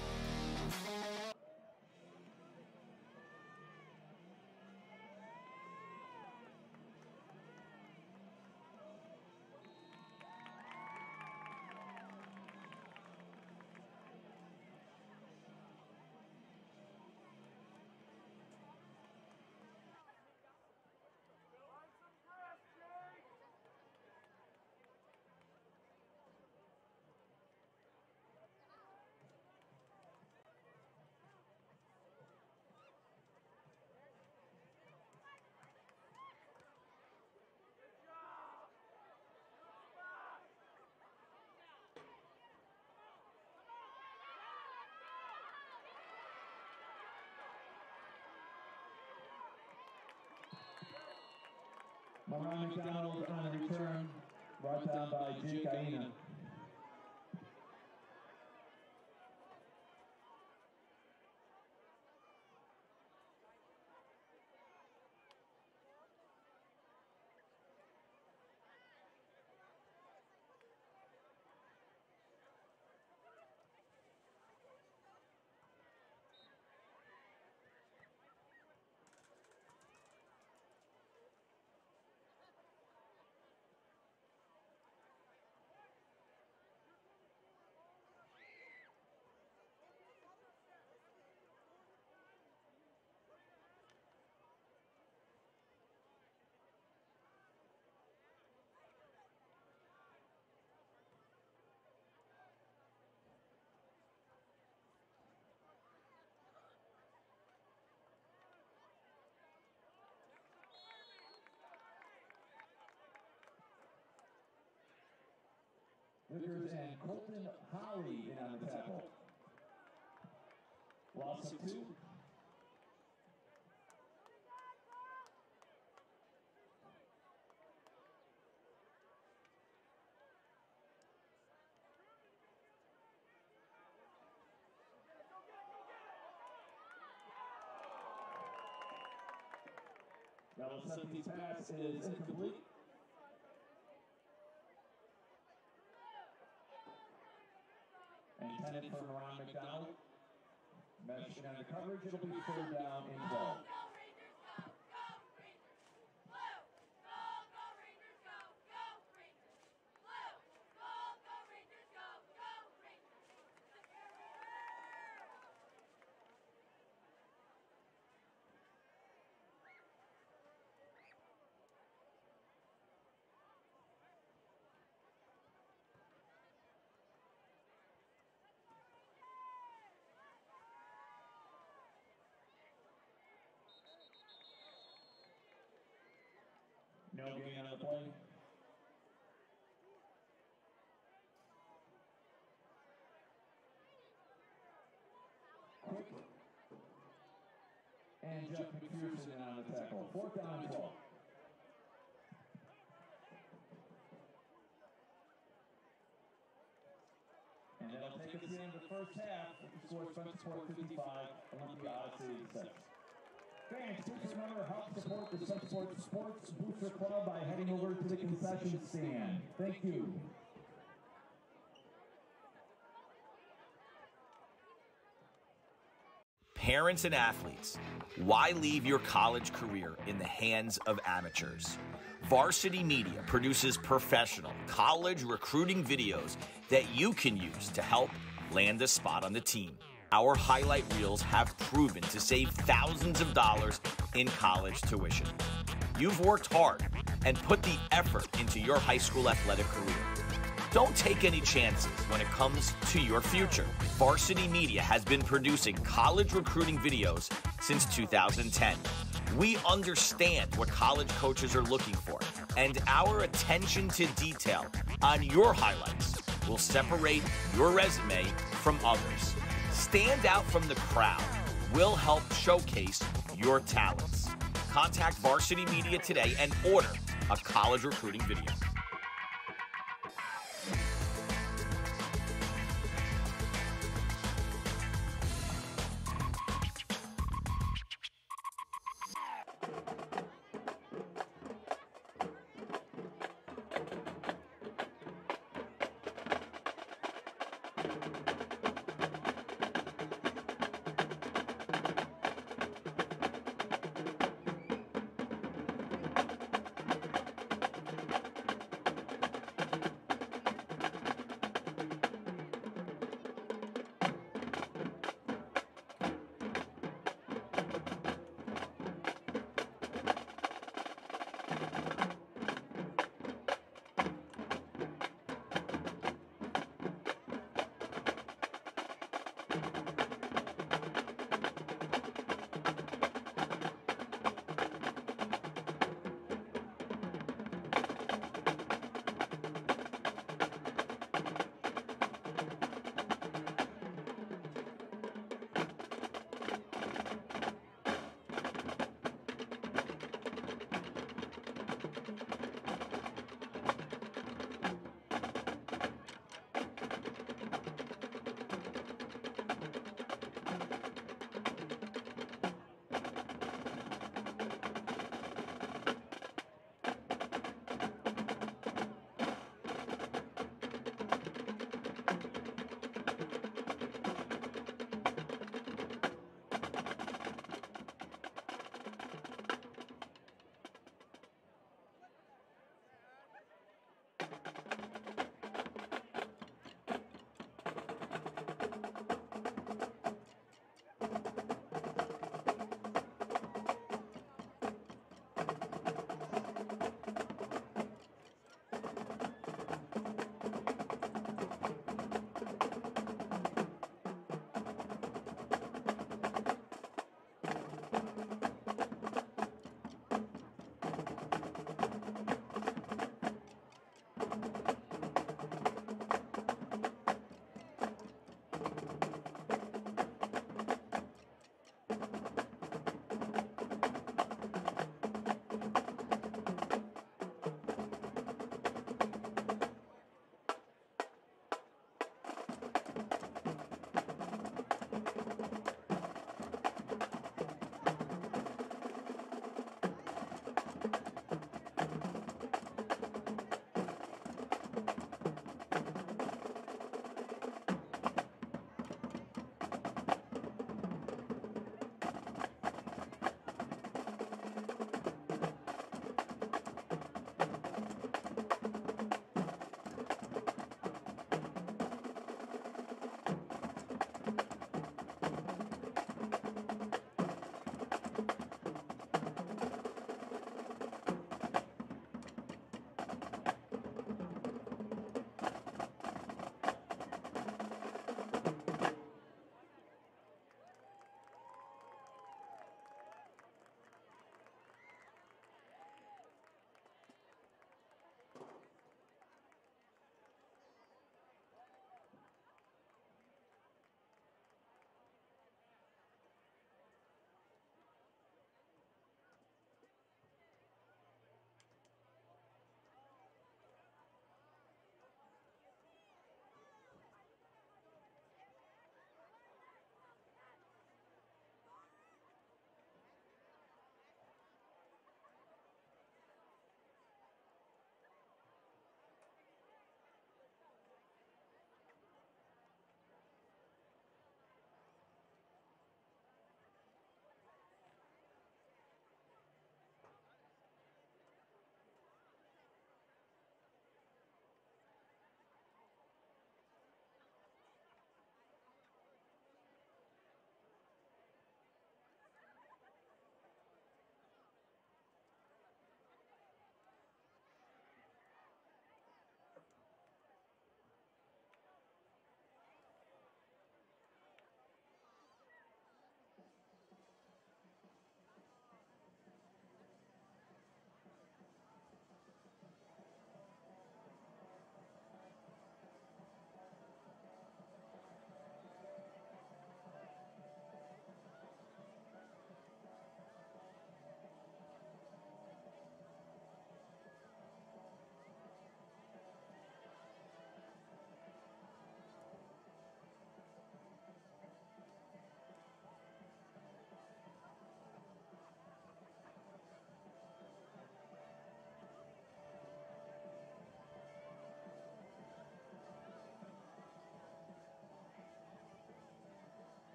Moran McDonald on a return, brought down by Jake Aina. Vickers and Colton Holly in on the tackle. Loss of two. Gallisenti's pass is incomplete. Intended for Moran McDonald. Meshing on the coverage, it'll be third down and twelve. No gain on the play. Quick. And Jeff McPherson on the tackle. Fourth down and twelve. And that'll take us into the first half with the score Spencer Sport fifty-five, Olympia Odyssey six. Fans, please remember to help support the Spencerport Sports Booster Club by heading over to the concession stand. Thank you. Parents and athletes, why leave your college career in the hands of amateurs? Varsity Media produces professional college recruiting videos that you can use to help land a spot on the team. Our highlight reels have proven to save thousands of dollars in college tuition. You've worked hard and put the effort into your high school athletic career. Don't take any chances when it comes to your future. Varsity Media has been producing college recruiting videos since two thousand ten. We understand what college coaches are looking for, and our attention to detail on your highlights will separate your resume from others. Stand out from the crowd. We'll help showcase your talents. Contact Varsity Media today and order a college recruiting video.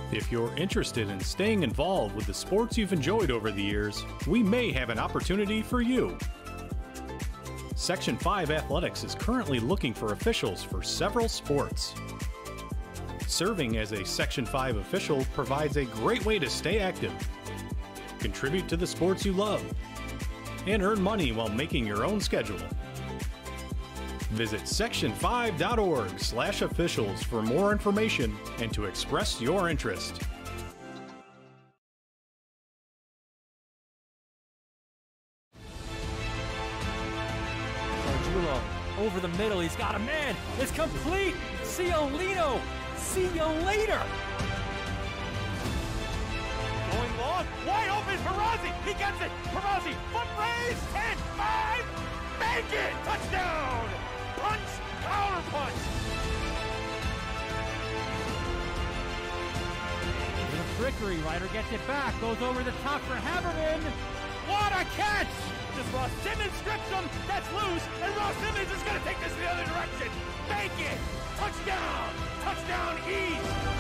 If you're interested in staying involved with the sports you've enjoyed over the years, we may have an opportunity for you. Section five Athletics is currently looking for officials for several sports. Serving as a Section five official provides a great way to stay active, contribute to the sports you love, and earn money while making your own schedule. Visit section five dot org slash officials for more information and to express your interest. Gargiulo over the middle. He's got a man. It's complete. Ciolino. See you later. Going long, wide open, Perazzi, he gets it, Perazzi, foot raise, ten, five, make it, touchdown, punch, counter punch. The trickery, Ryder gets it back, goes over the top for Haberman. What a catch! Just Ross Simmons strips him, that's loose, and Ross Simmons is gonna take this in the other direction, make it, touchdown, touchdown East.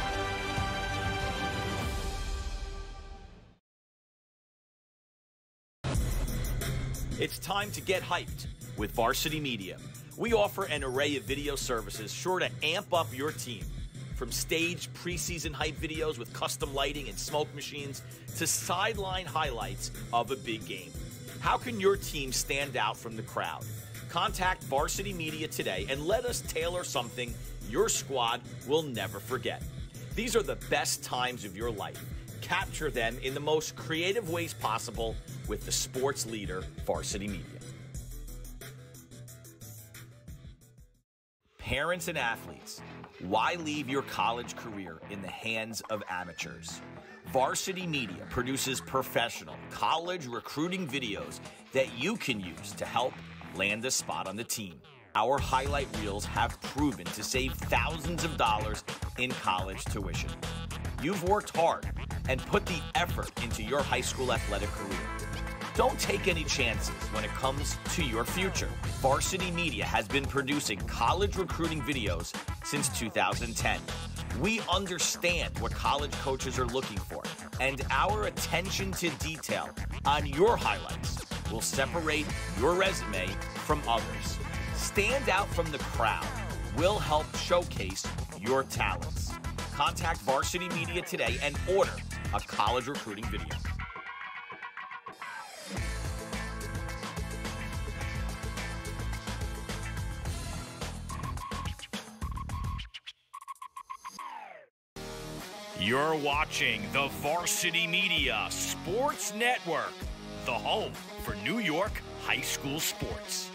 It's time to get hyped with Varsity Media. We offer an array of video services sure to amp up your team. From staged preseason hype videos with custom lighting and smoke machines to sideline highlights of a big game. How can your team stand out from the crowd? Contact Varsity Media today and let us tailor something your squad will never forget. These are the best times of your life. Capture them in the most creative ways possible with the sports leader, Varsity Media. Parents and athletes, why leave your college career in the hands of amateurs? Varsity Media produces professional college recruiting videos that you can use to help land a spot on the team. Our highlight reels have proven to save thousands of dollars in college tuition. You've worked hard and put the effort into your high school athletic career. Don't take any chances when it comes to your future. Varsity Media has been producing college recruiting videos since two thousand ten. We understand what college coaches are looking for, and our attention to detail on your highlights will separate your resume from others. Stand out from the crowd. We'll help showcase your talents. Contact Varsity Media today and order a college recruiting video. You're watching the Varsity Media Sports Network, the home for New York high school sports.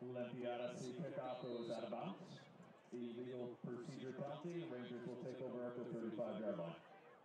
Olympiada C kickoff goes out of bounds. Illegal procedure penalty. Rangers will take over at the thirty-five yard line.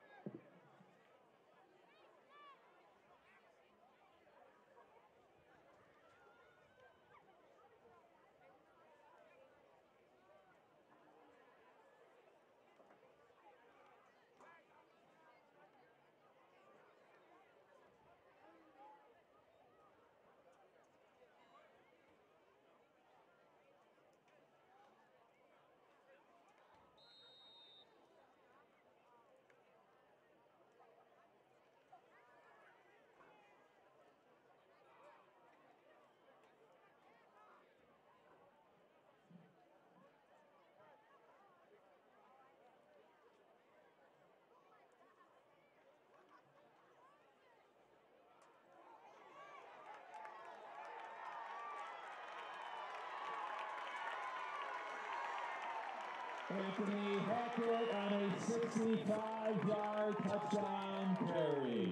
Anthony Hackett on a sixty-five yard touchdown carry.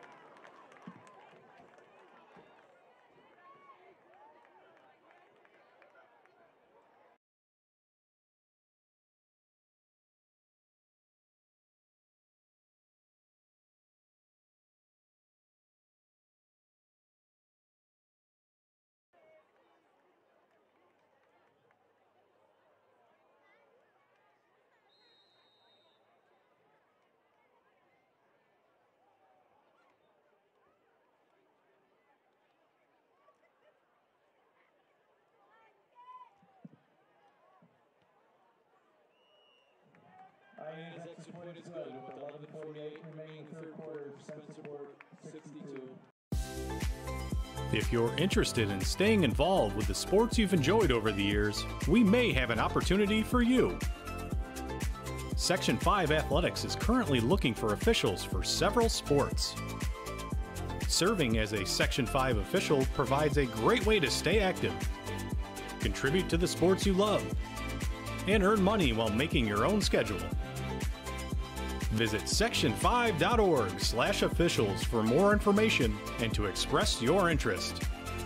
His extra point is good with eleven forty-eight remaining third quarter, Spencerport sixty-two. If you're interested in staying involved with the sports you've enjoyed over the years, we may have an opportunity for you. Section five Athletics is currently looking for officials for several sports. Serving as a Section five official provides a great way to stay active, contribute to the sports you love, and earn money while making your own schedule. Visit section five dot org slash officials for more information and to express your interest.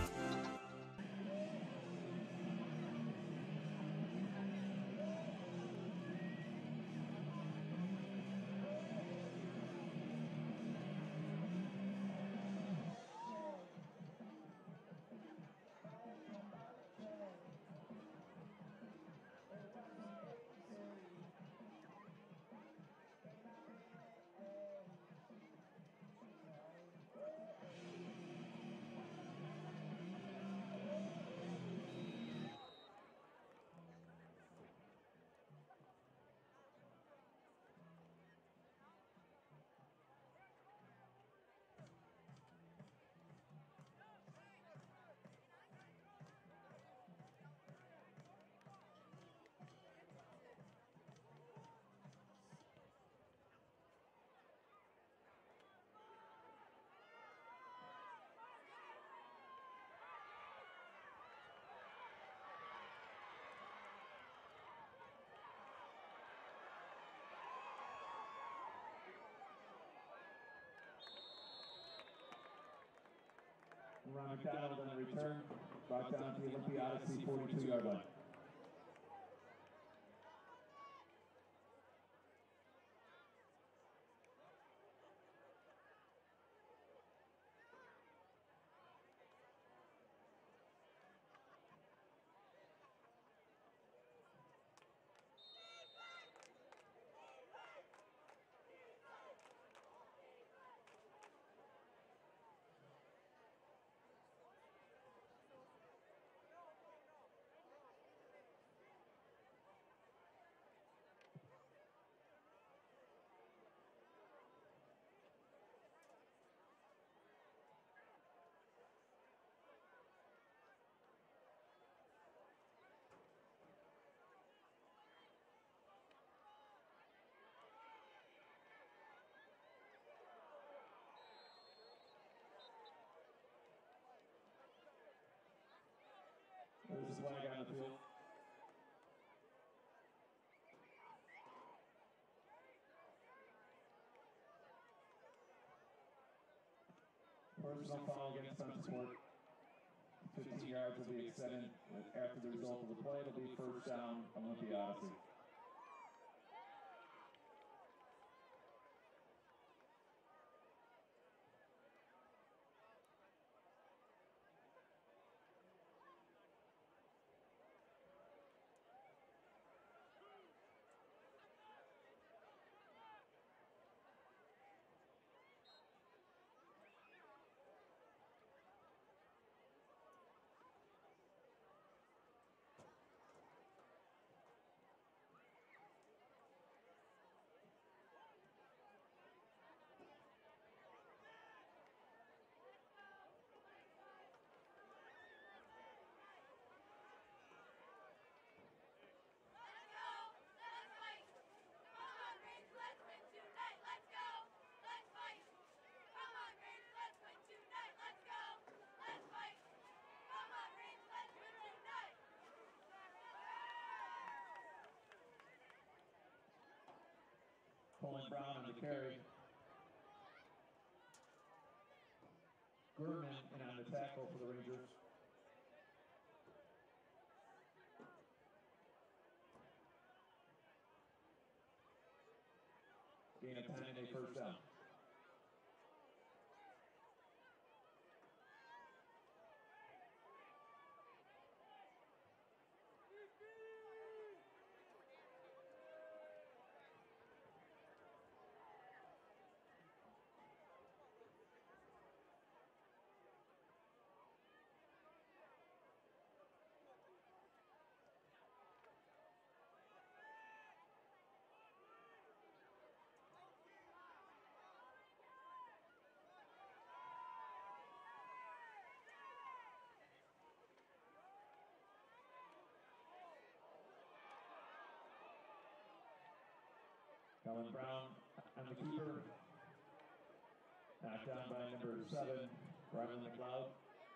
Ron McDonald on the return, brought down to the Olympiada C forty-two yard line. There's a flag on the field. Personal foul against Spencerport. fifteen yards will be extended after the result of the play. It'll be first down, Olympia Odyssey. Colin Brown on the carry. Gurman in on the tackle for the Rangers. Gain of ten and a first down. Colin Brown on the keeper. Knocked down by number seven, Rylan McLeod.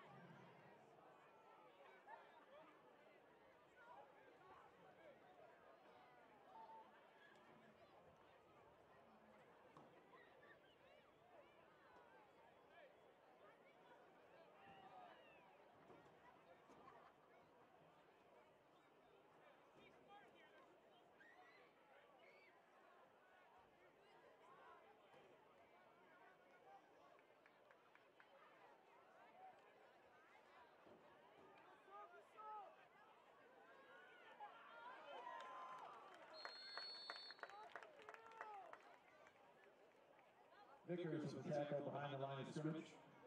Vickers with the tackle behind the line of scrimmage.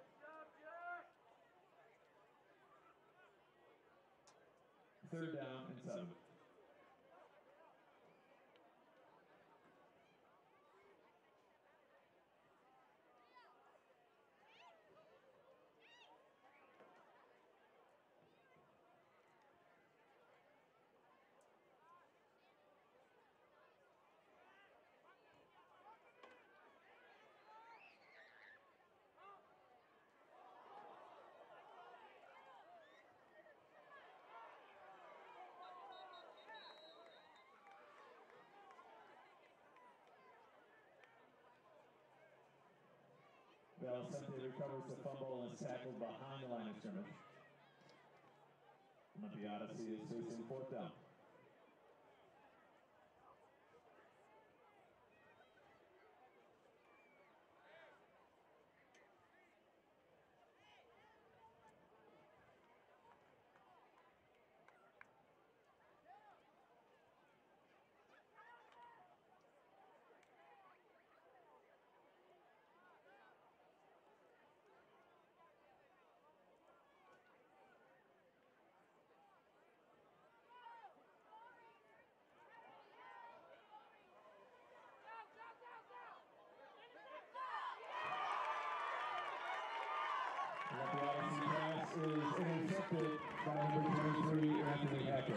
Third down and seven. Valcente recovers the fumble and is tackled behind the line of scrimmage. Olympia Odyssey is facing fourth down. The Odyssey pass is intercepted by number twenty-three, Anthony Hackett.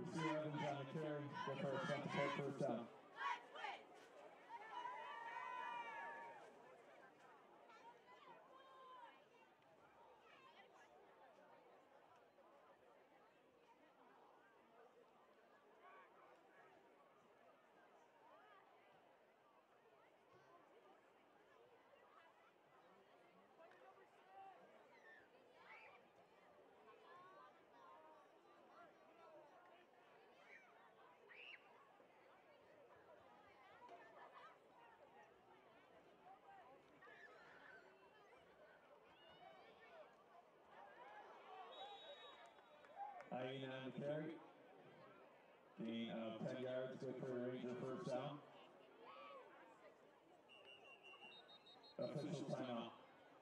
You see Evans on the carry. Go for a front support first down. Aina on the carry. Gain of ten yards, good for a Ranger first down. Official timeout.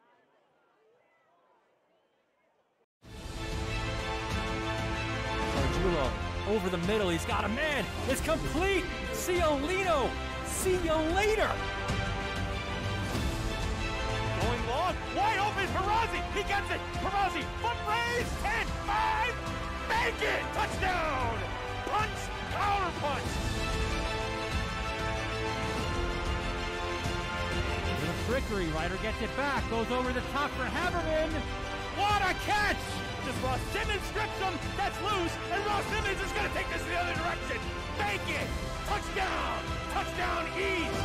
Gargiulo over the middle. He's got a man. It's complete. Ciolino. See you later. Going long. Wide open. Perazzi. He gets it. Perazzi. Foot raise. ten. five. Make it. Touchdown. Punch. Counter punch. The trickery. Ryder gets it back. Goes over the top for Haberman. What a catch! Just Ross Simmons strips him. That's loose. And Ross Simmons is going to take this in the other direction. Make it. Touchdown. Touchdown East.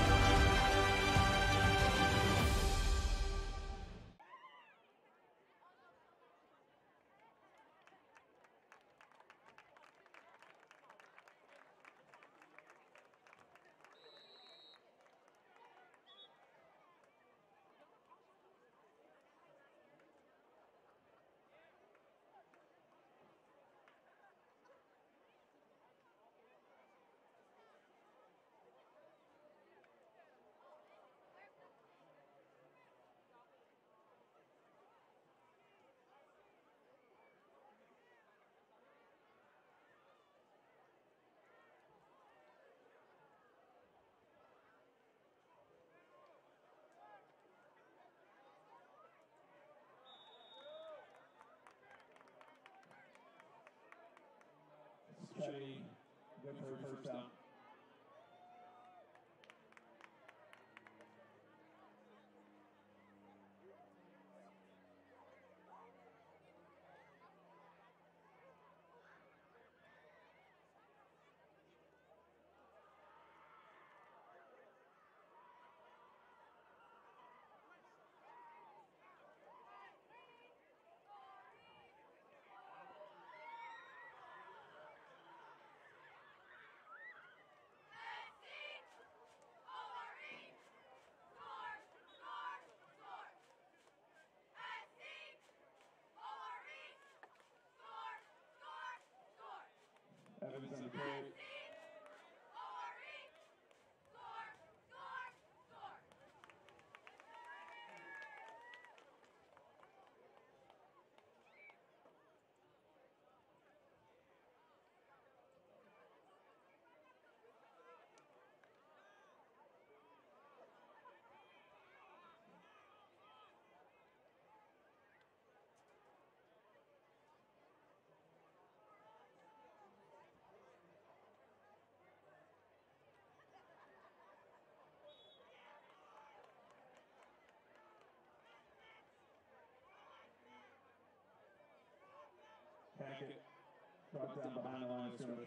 Chetty, good for a first down. Evans on the carry. Hackett brought down behind the line of scrimmage.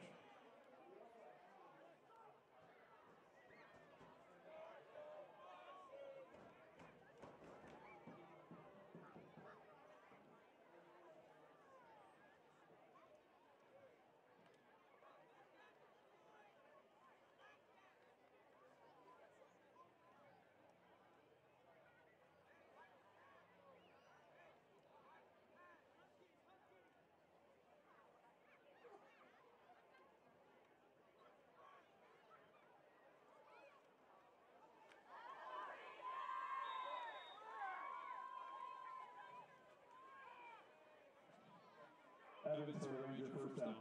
Evans for a Ranger first down.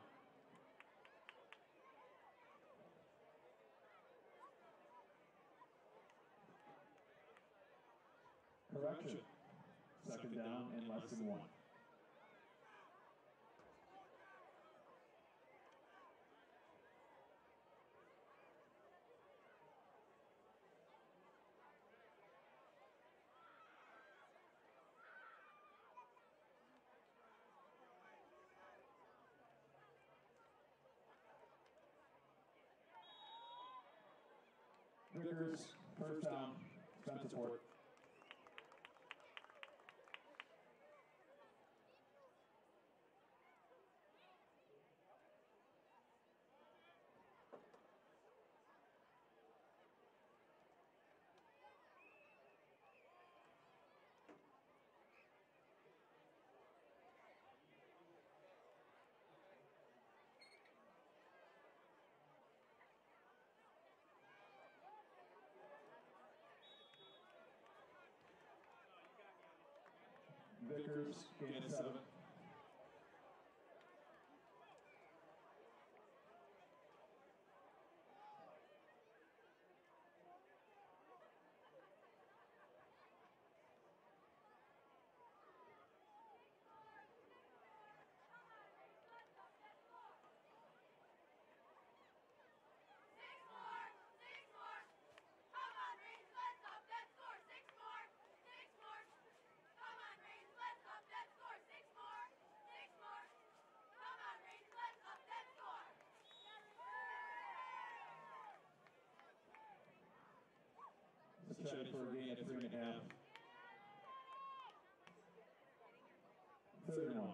Correction. Second down and less than one. Vickers, first down, Spencerport. Vickers, gain of seven. Let's try for a gain of three and a half. Third and one.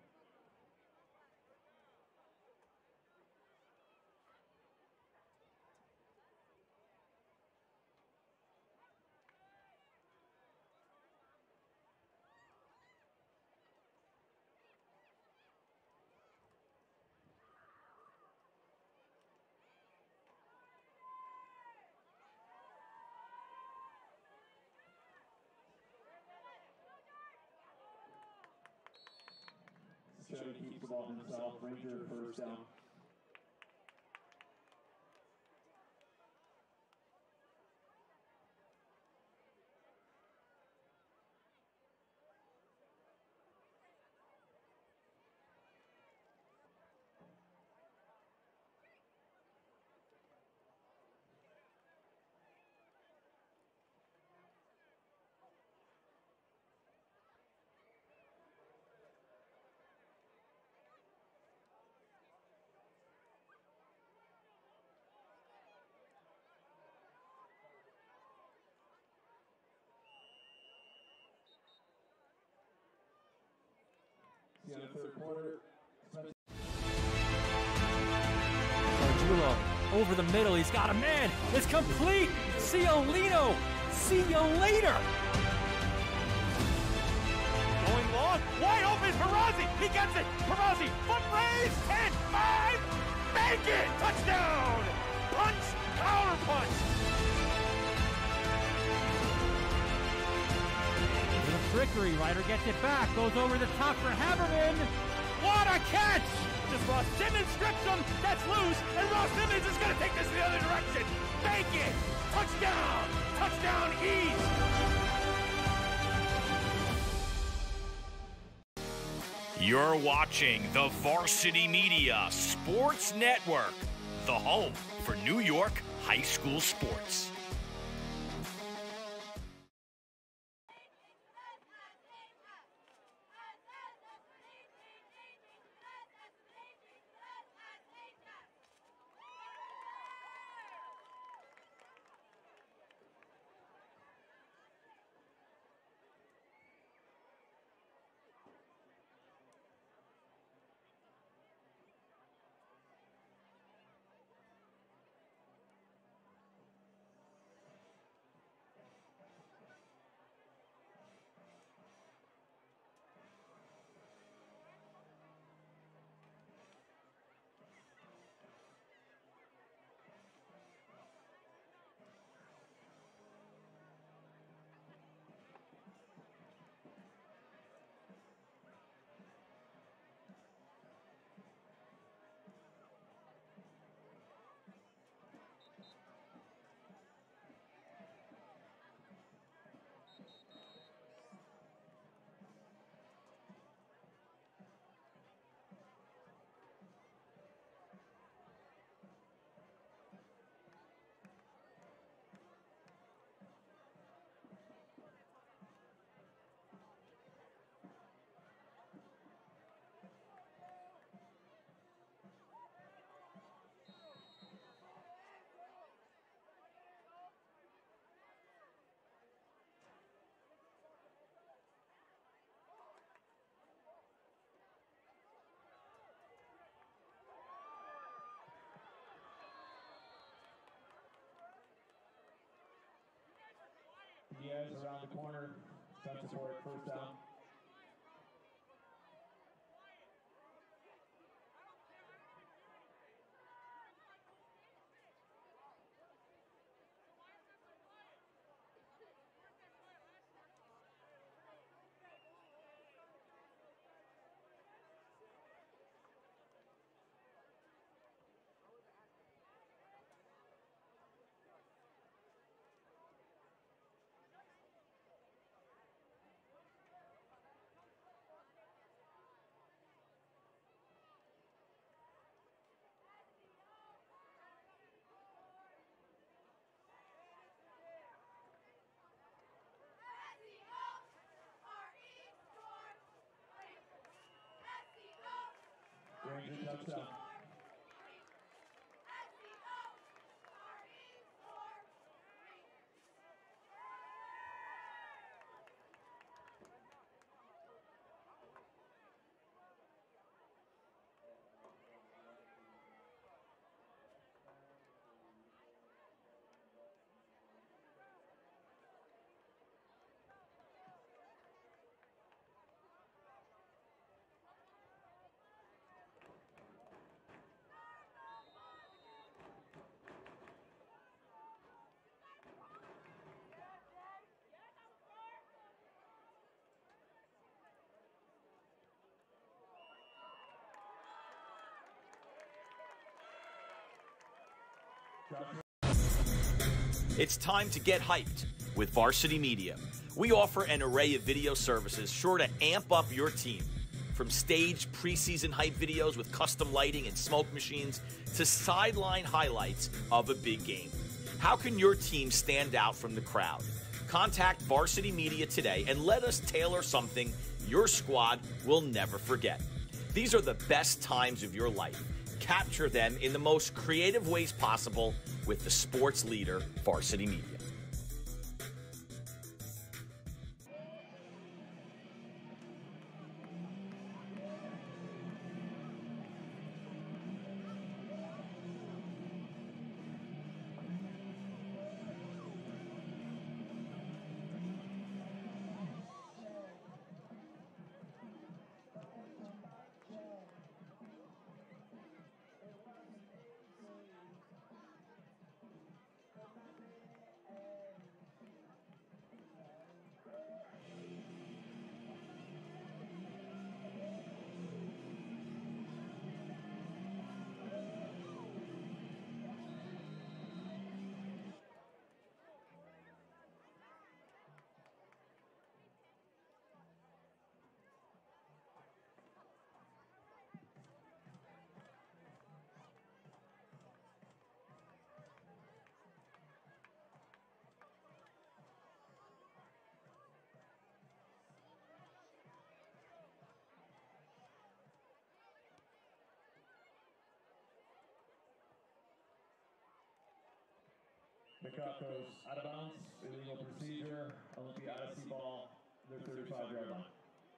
Try to keep the ball himself. Ranger first down. See you in the third quarter. Gargiulo over the middle. He's got a man. It's complete. Ciolino. See you later. Going long. Wide open. Perazzi. He gets it. Perazzi. Foot raise. ten. five. Make it. Touchdown. Punch. Counter punch. Trickery, Ryder gets it back, goes over the top for Haberman. What a catch! Just Ross Simmons strips him, that's loose, and Ross Simmons is going to take this in the other direction. Make it! Touchdown! Touchdown East! You're watching the Varsity Media Sports Network, the home for New York high school sports. guys around the corner. Center for it, first down. Ranger touchdown. It's time to get hyped with Varsity Media. We offer an array of video services sure to amp up your team. From staged preseason hype videos with custom lighting and smoke machines to sideline highlights of a big game. How can your team stand out from the crowd? Contact Varsity Media today and let us tailor something your squad will never forget. These are the best times of your life. Capture them in the most creative ways possible with the sports leader, Varsity Media. Pickup goes out of bounds, illegal procedure, Olympia Odyssey ball, their thirty-five yard line.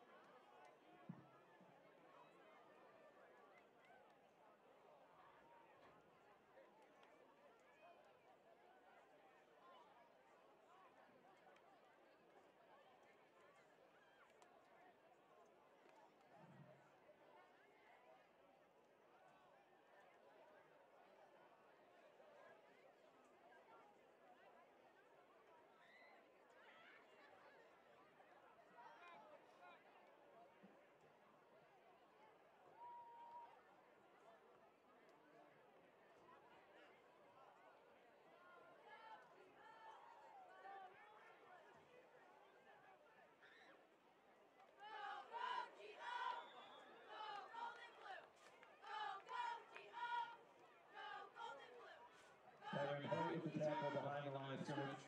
Tyron Hoyt with the tackle behind the line of scrimmage.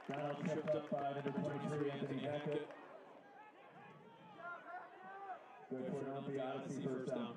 Got all tripped up by number twenty-three, Anthony Hackett. Good for an Olympia Odyssey first down.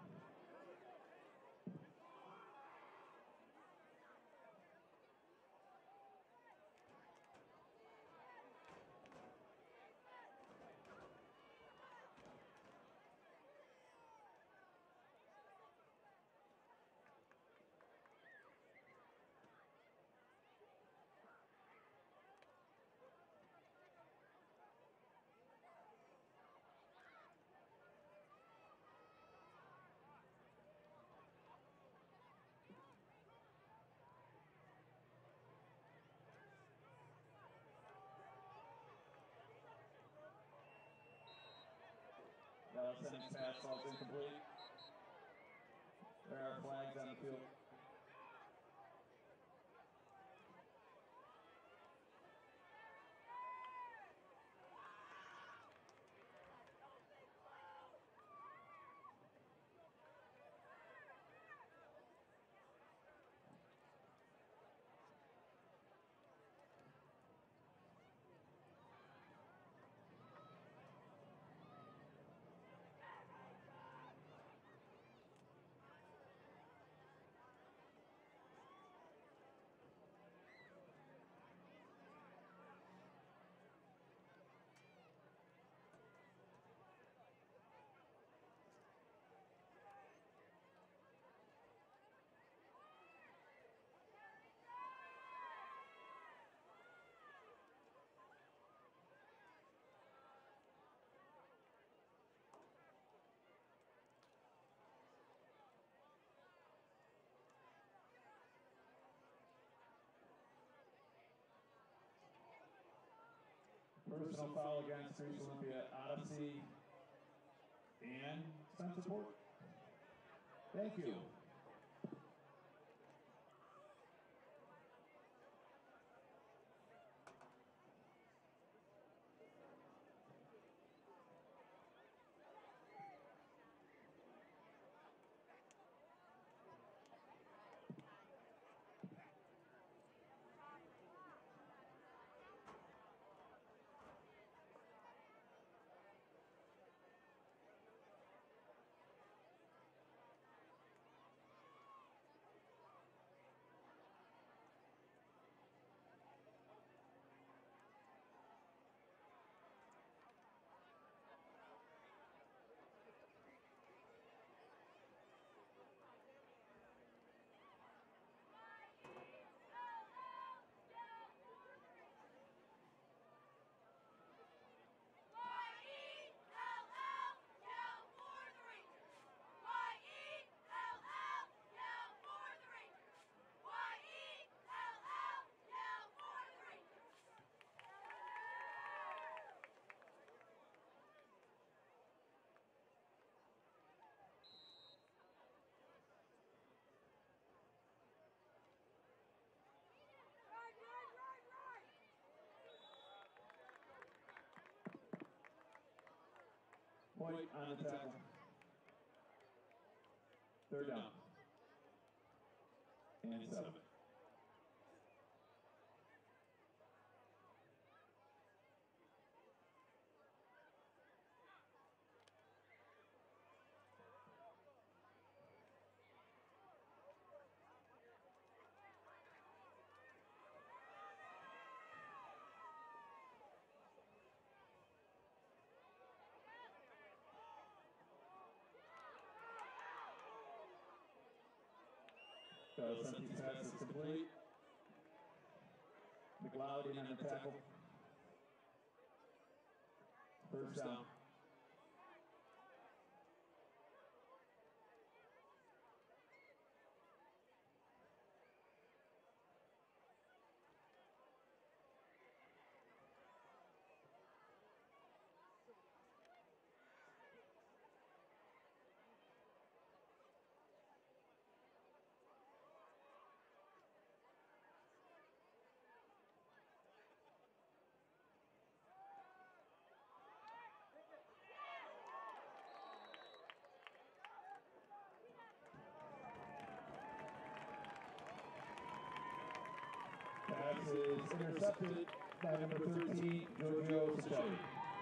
Sending pass falls incomplete. There are flags on the field. Personal foul against Greece Olympia Odyssey and Spencer Port. Thank you. Point on the tackle. Third down. And seven. Uh, Senti's pass is complete. McLeod in on the tackle. First down. is intercepted by number thirteen, Giorgio Cicchelli.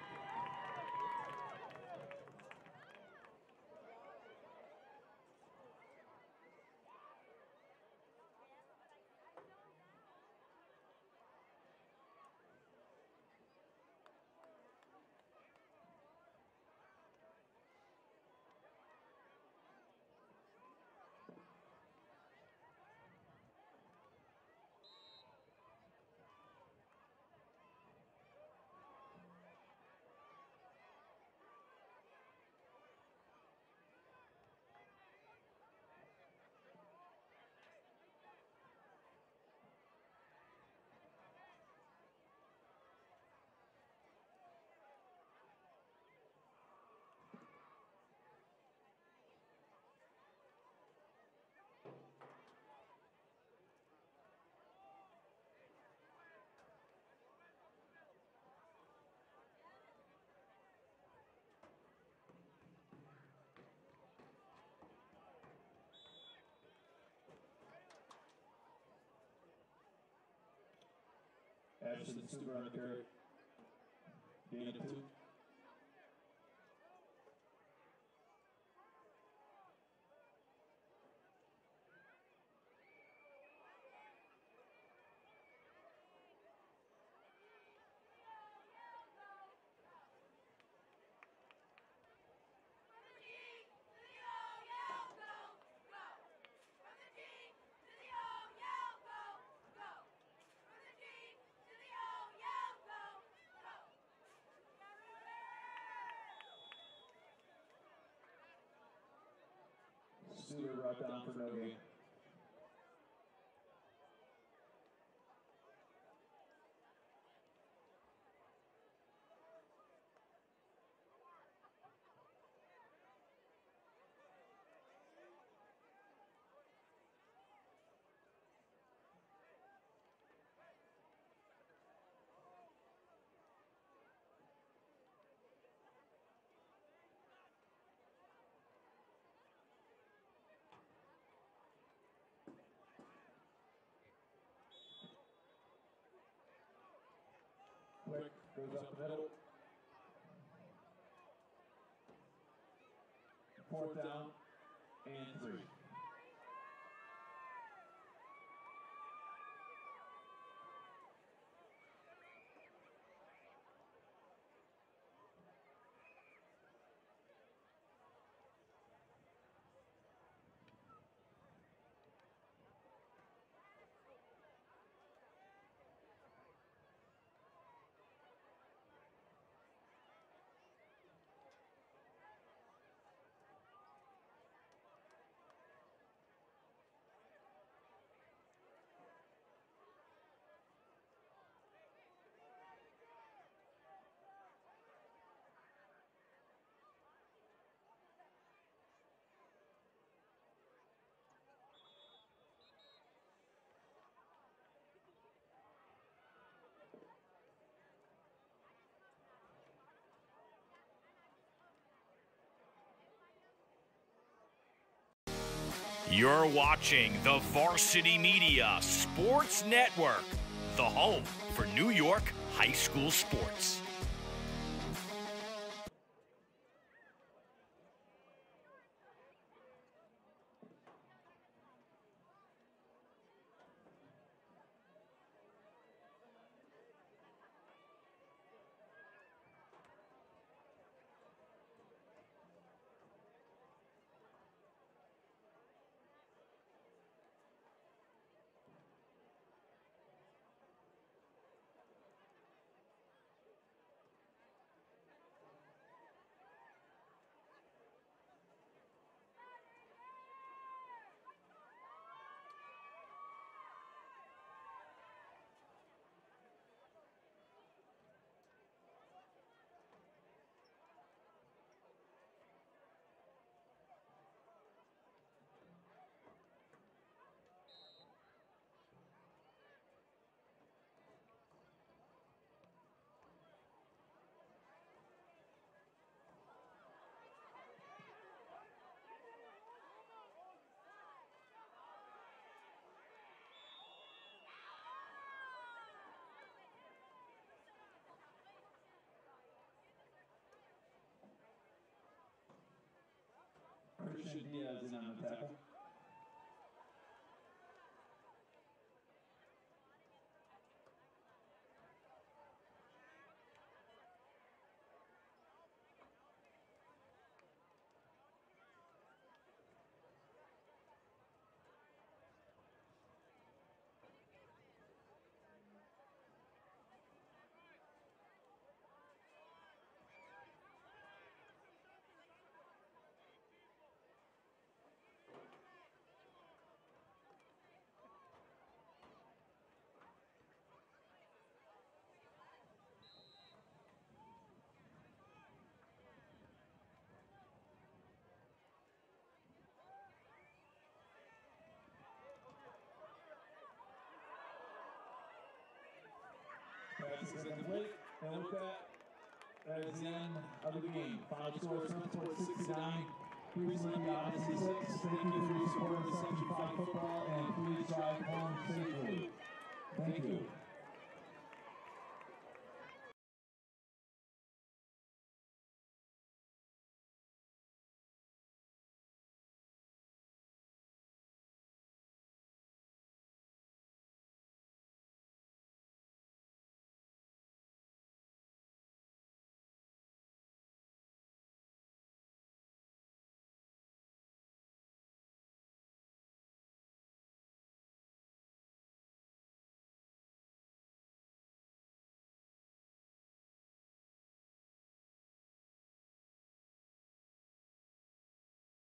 Ashton Stuber on the carry. Gain of two. Stuber brought down for no gain. Quick goes up the middle. Fourth down and three. You're watching the Varsity Media Sports Network, the home for New York high school sports. Diaz in on the tackle. Pass is incomplete, and with that, that is the end of the game. Final score is Northport sixty-nine, Cleveland Odyssey six. Thank you for your support of Section five football, and please drive home safely. Thank you.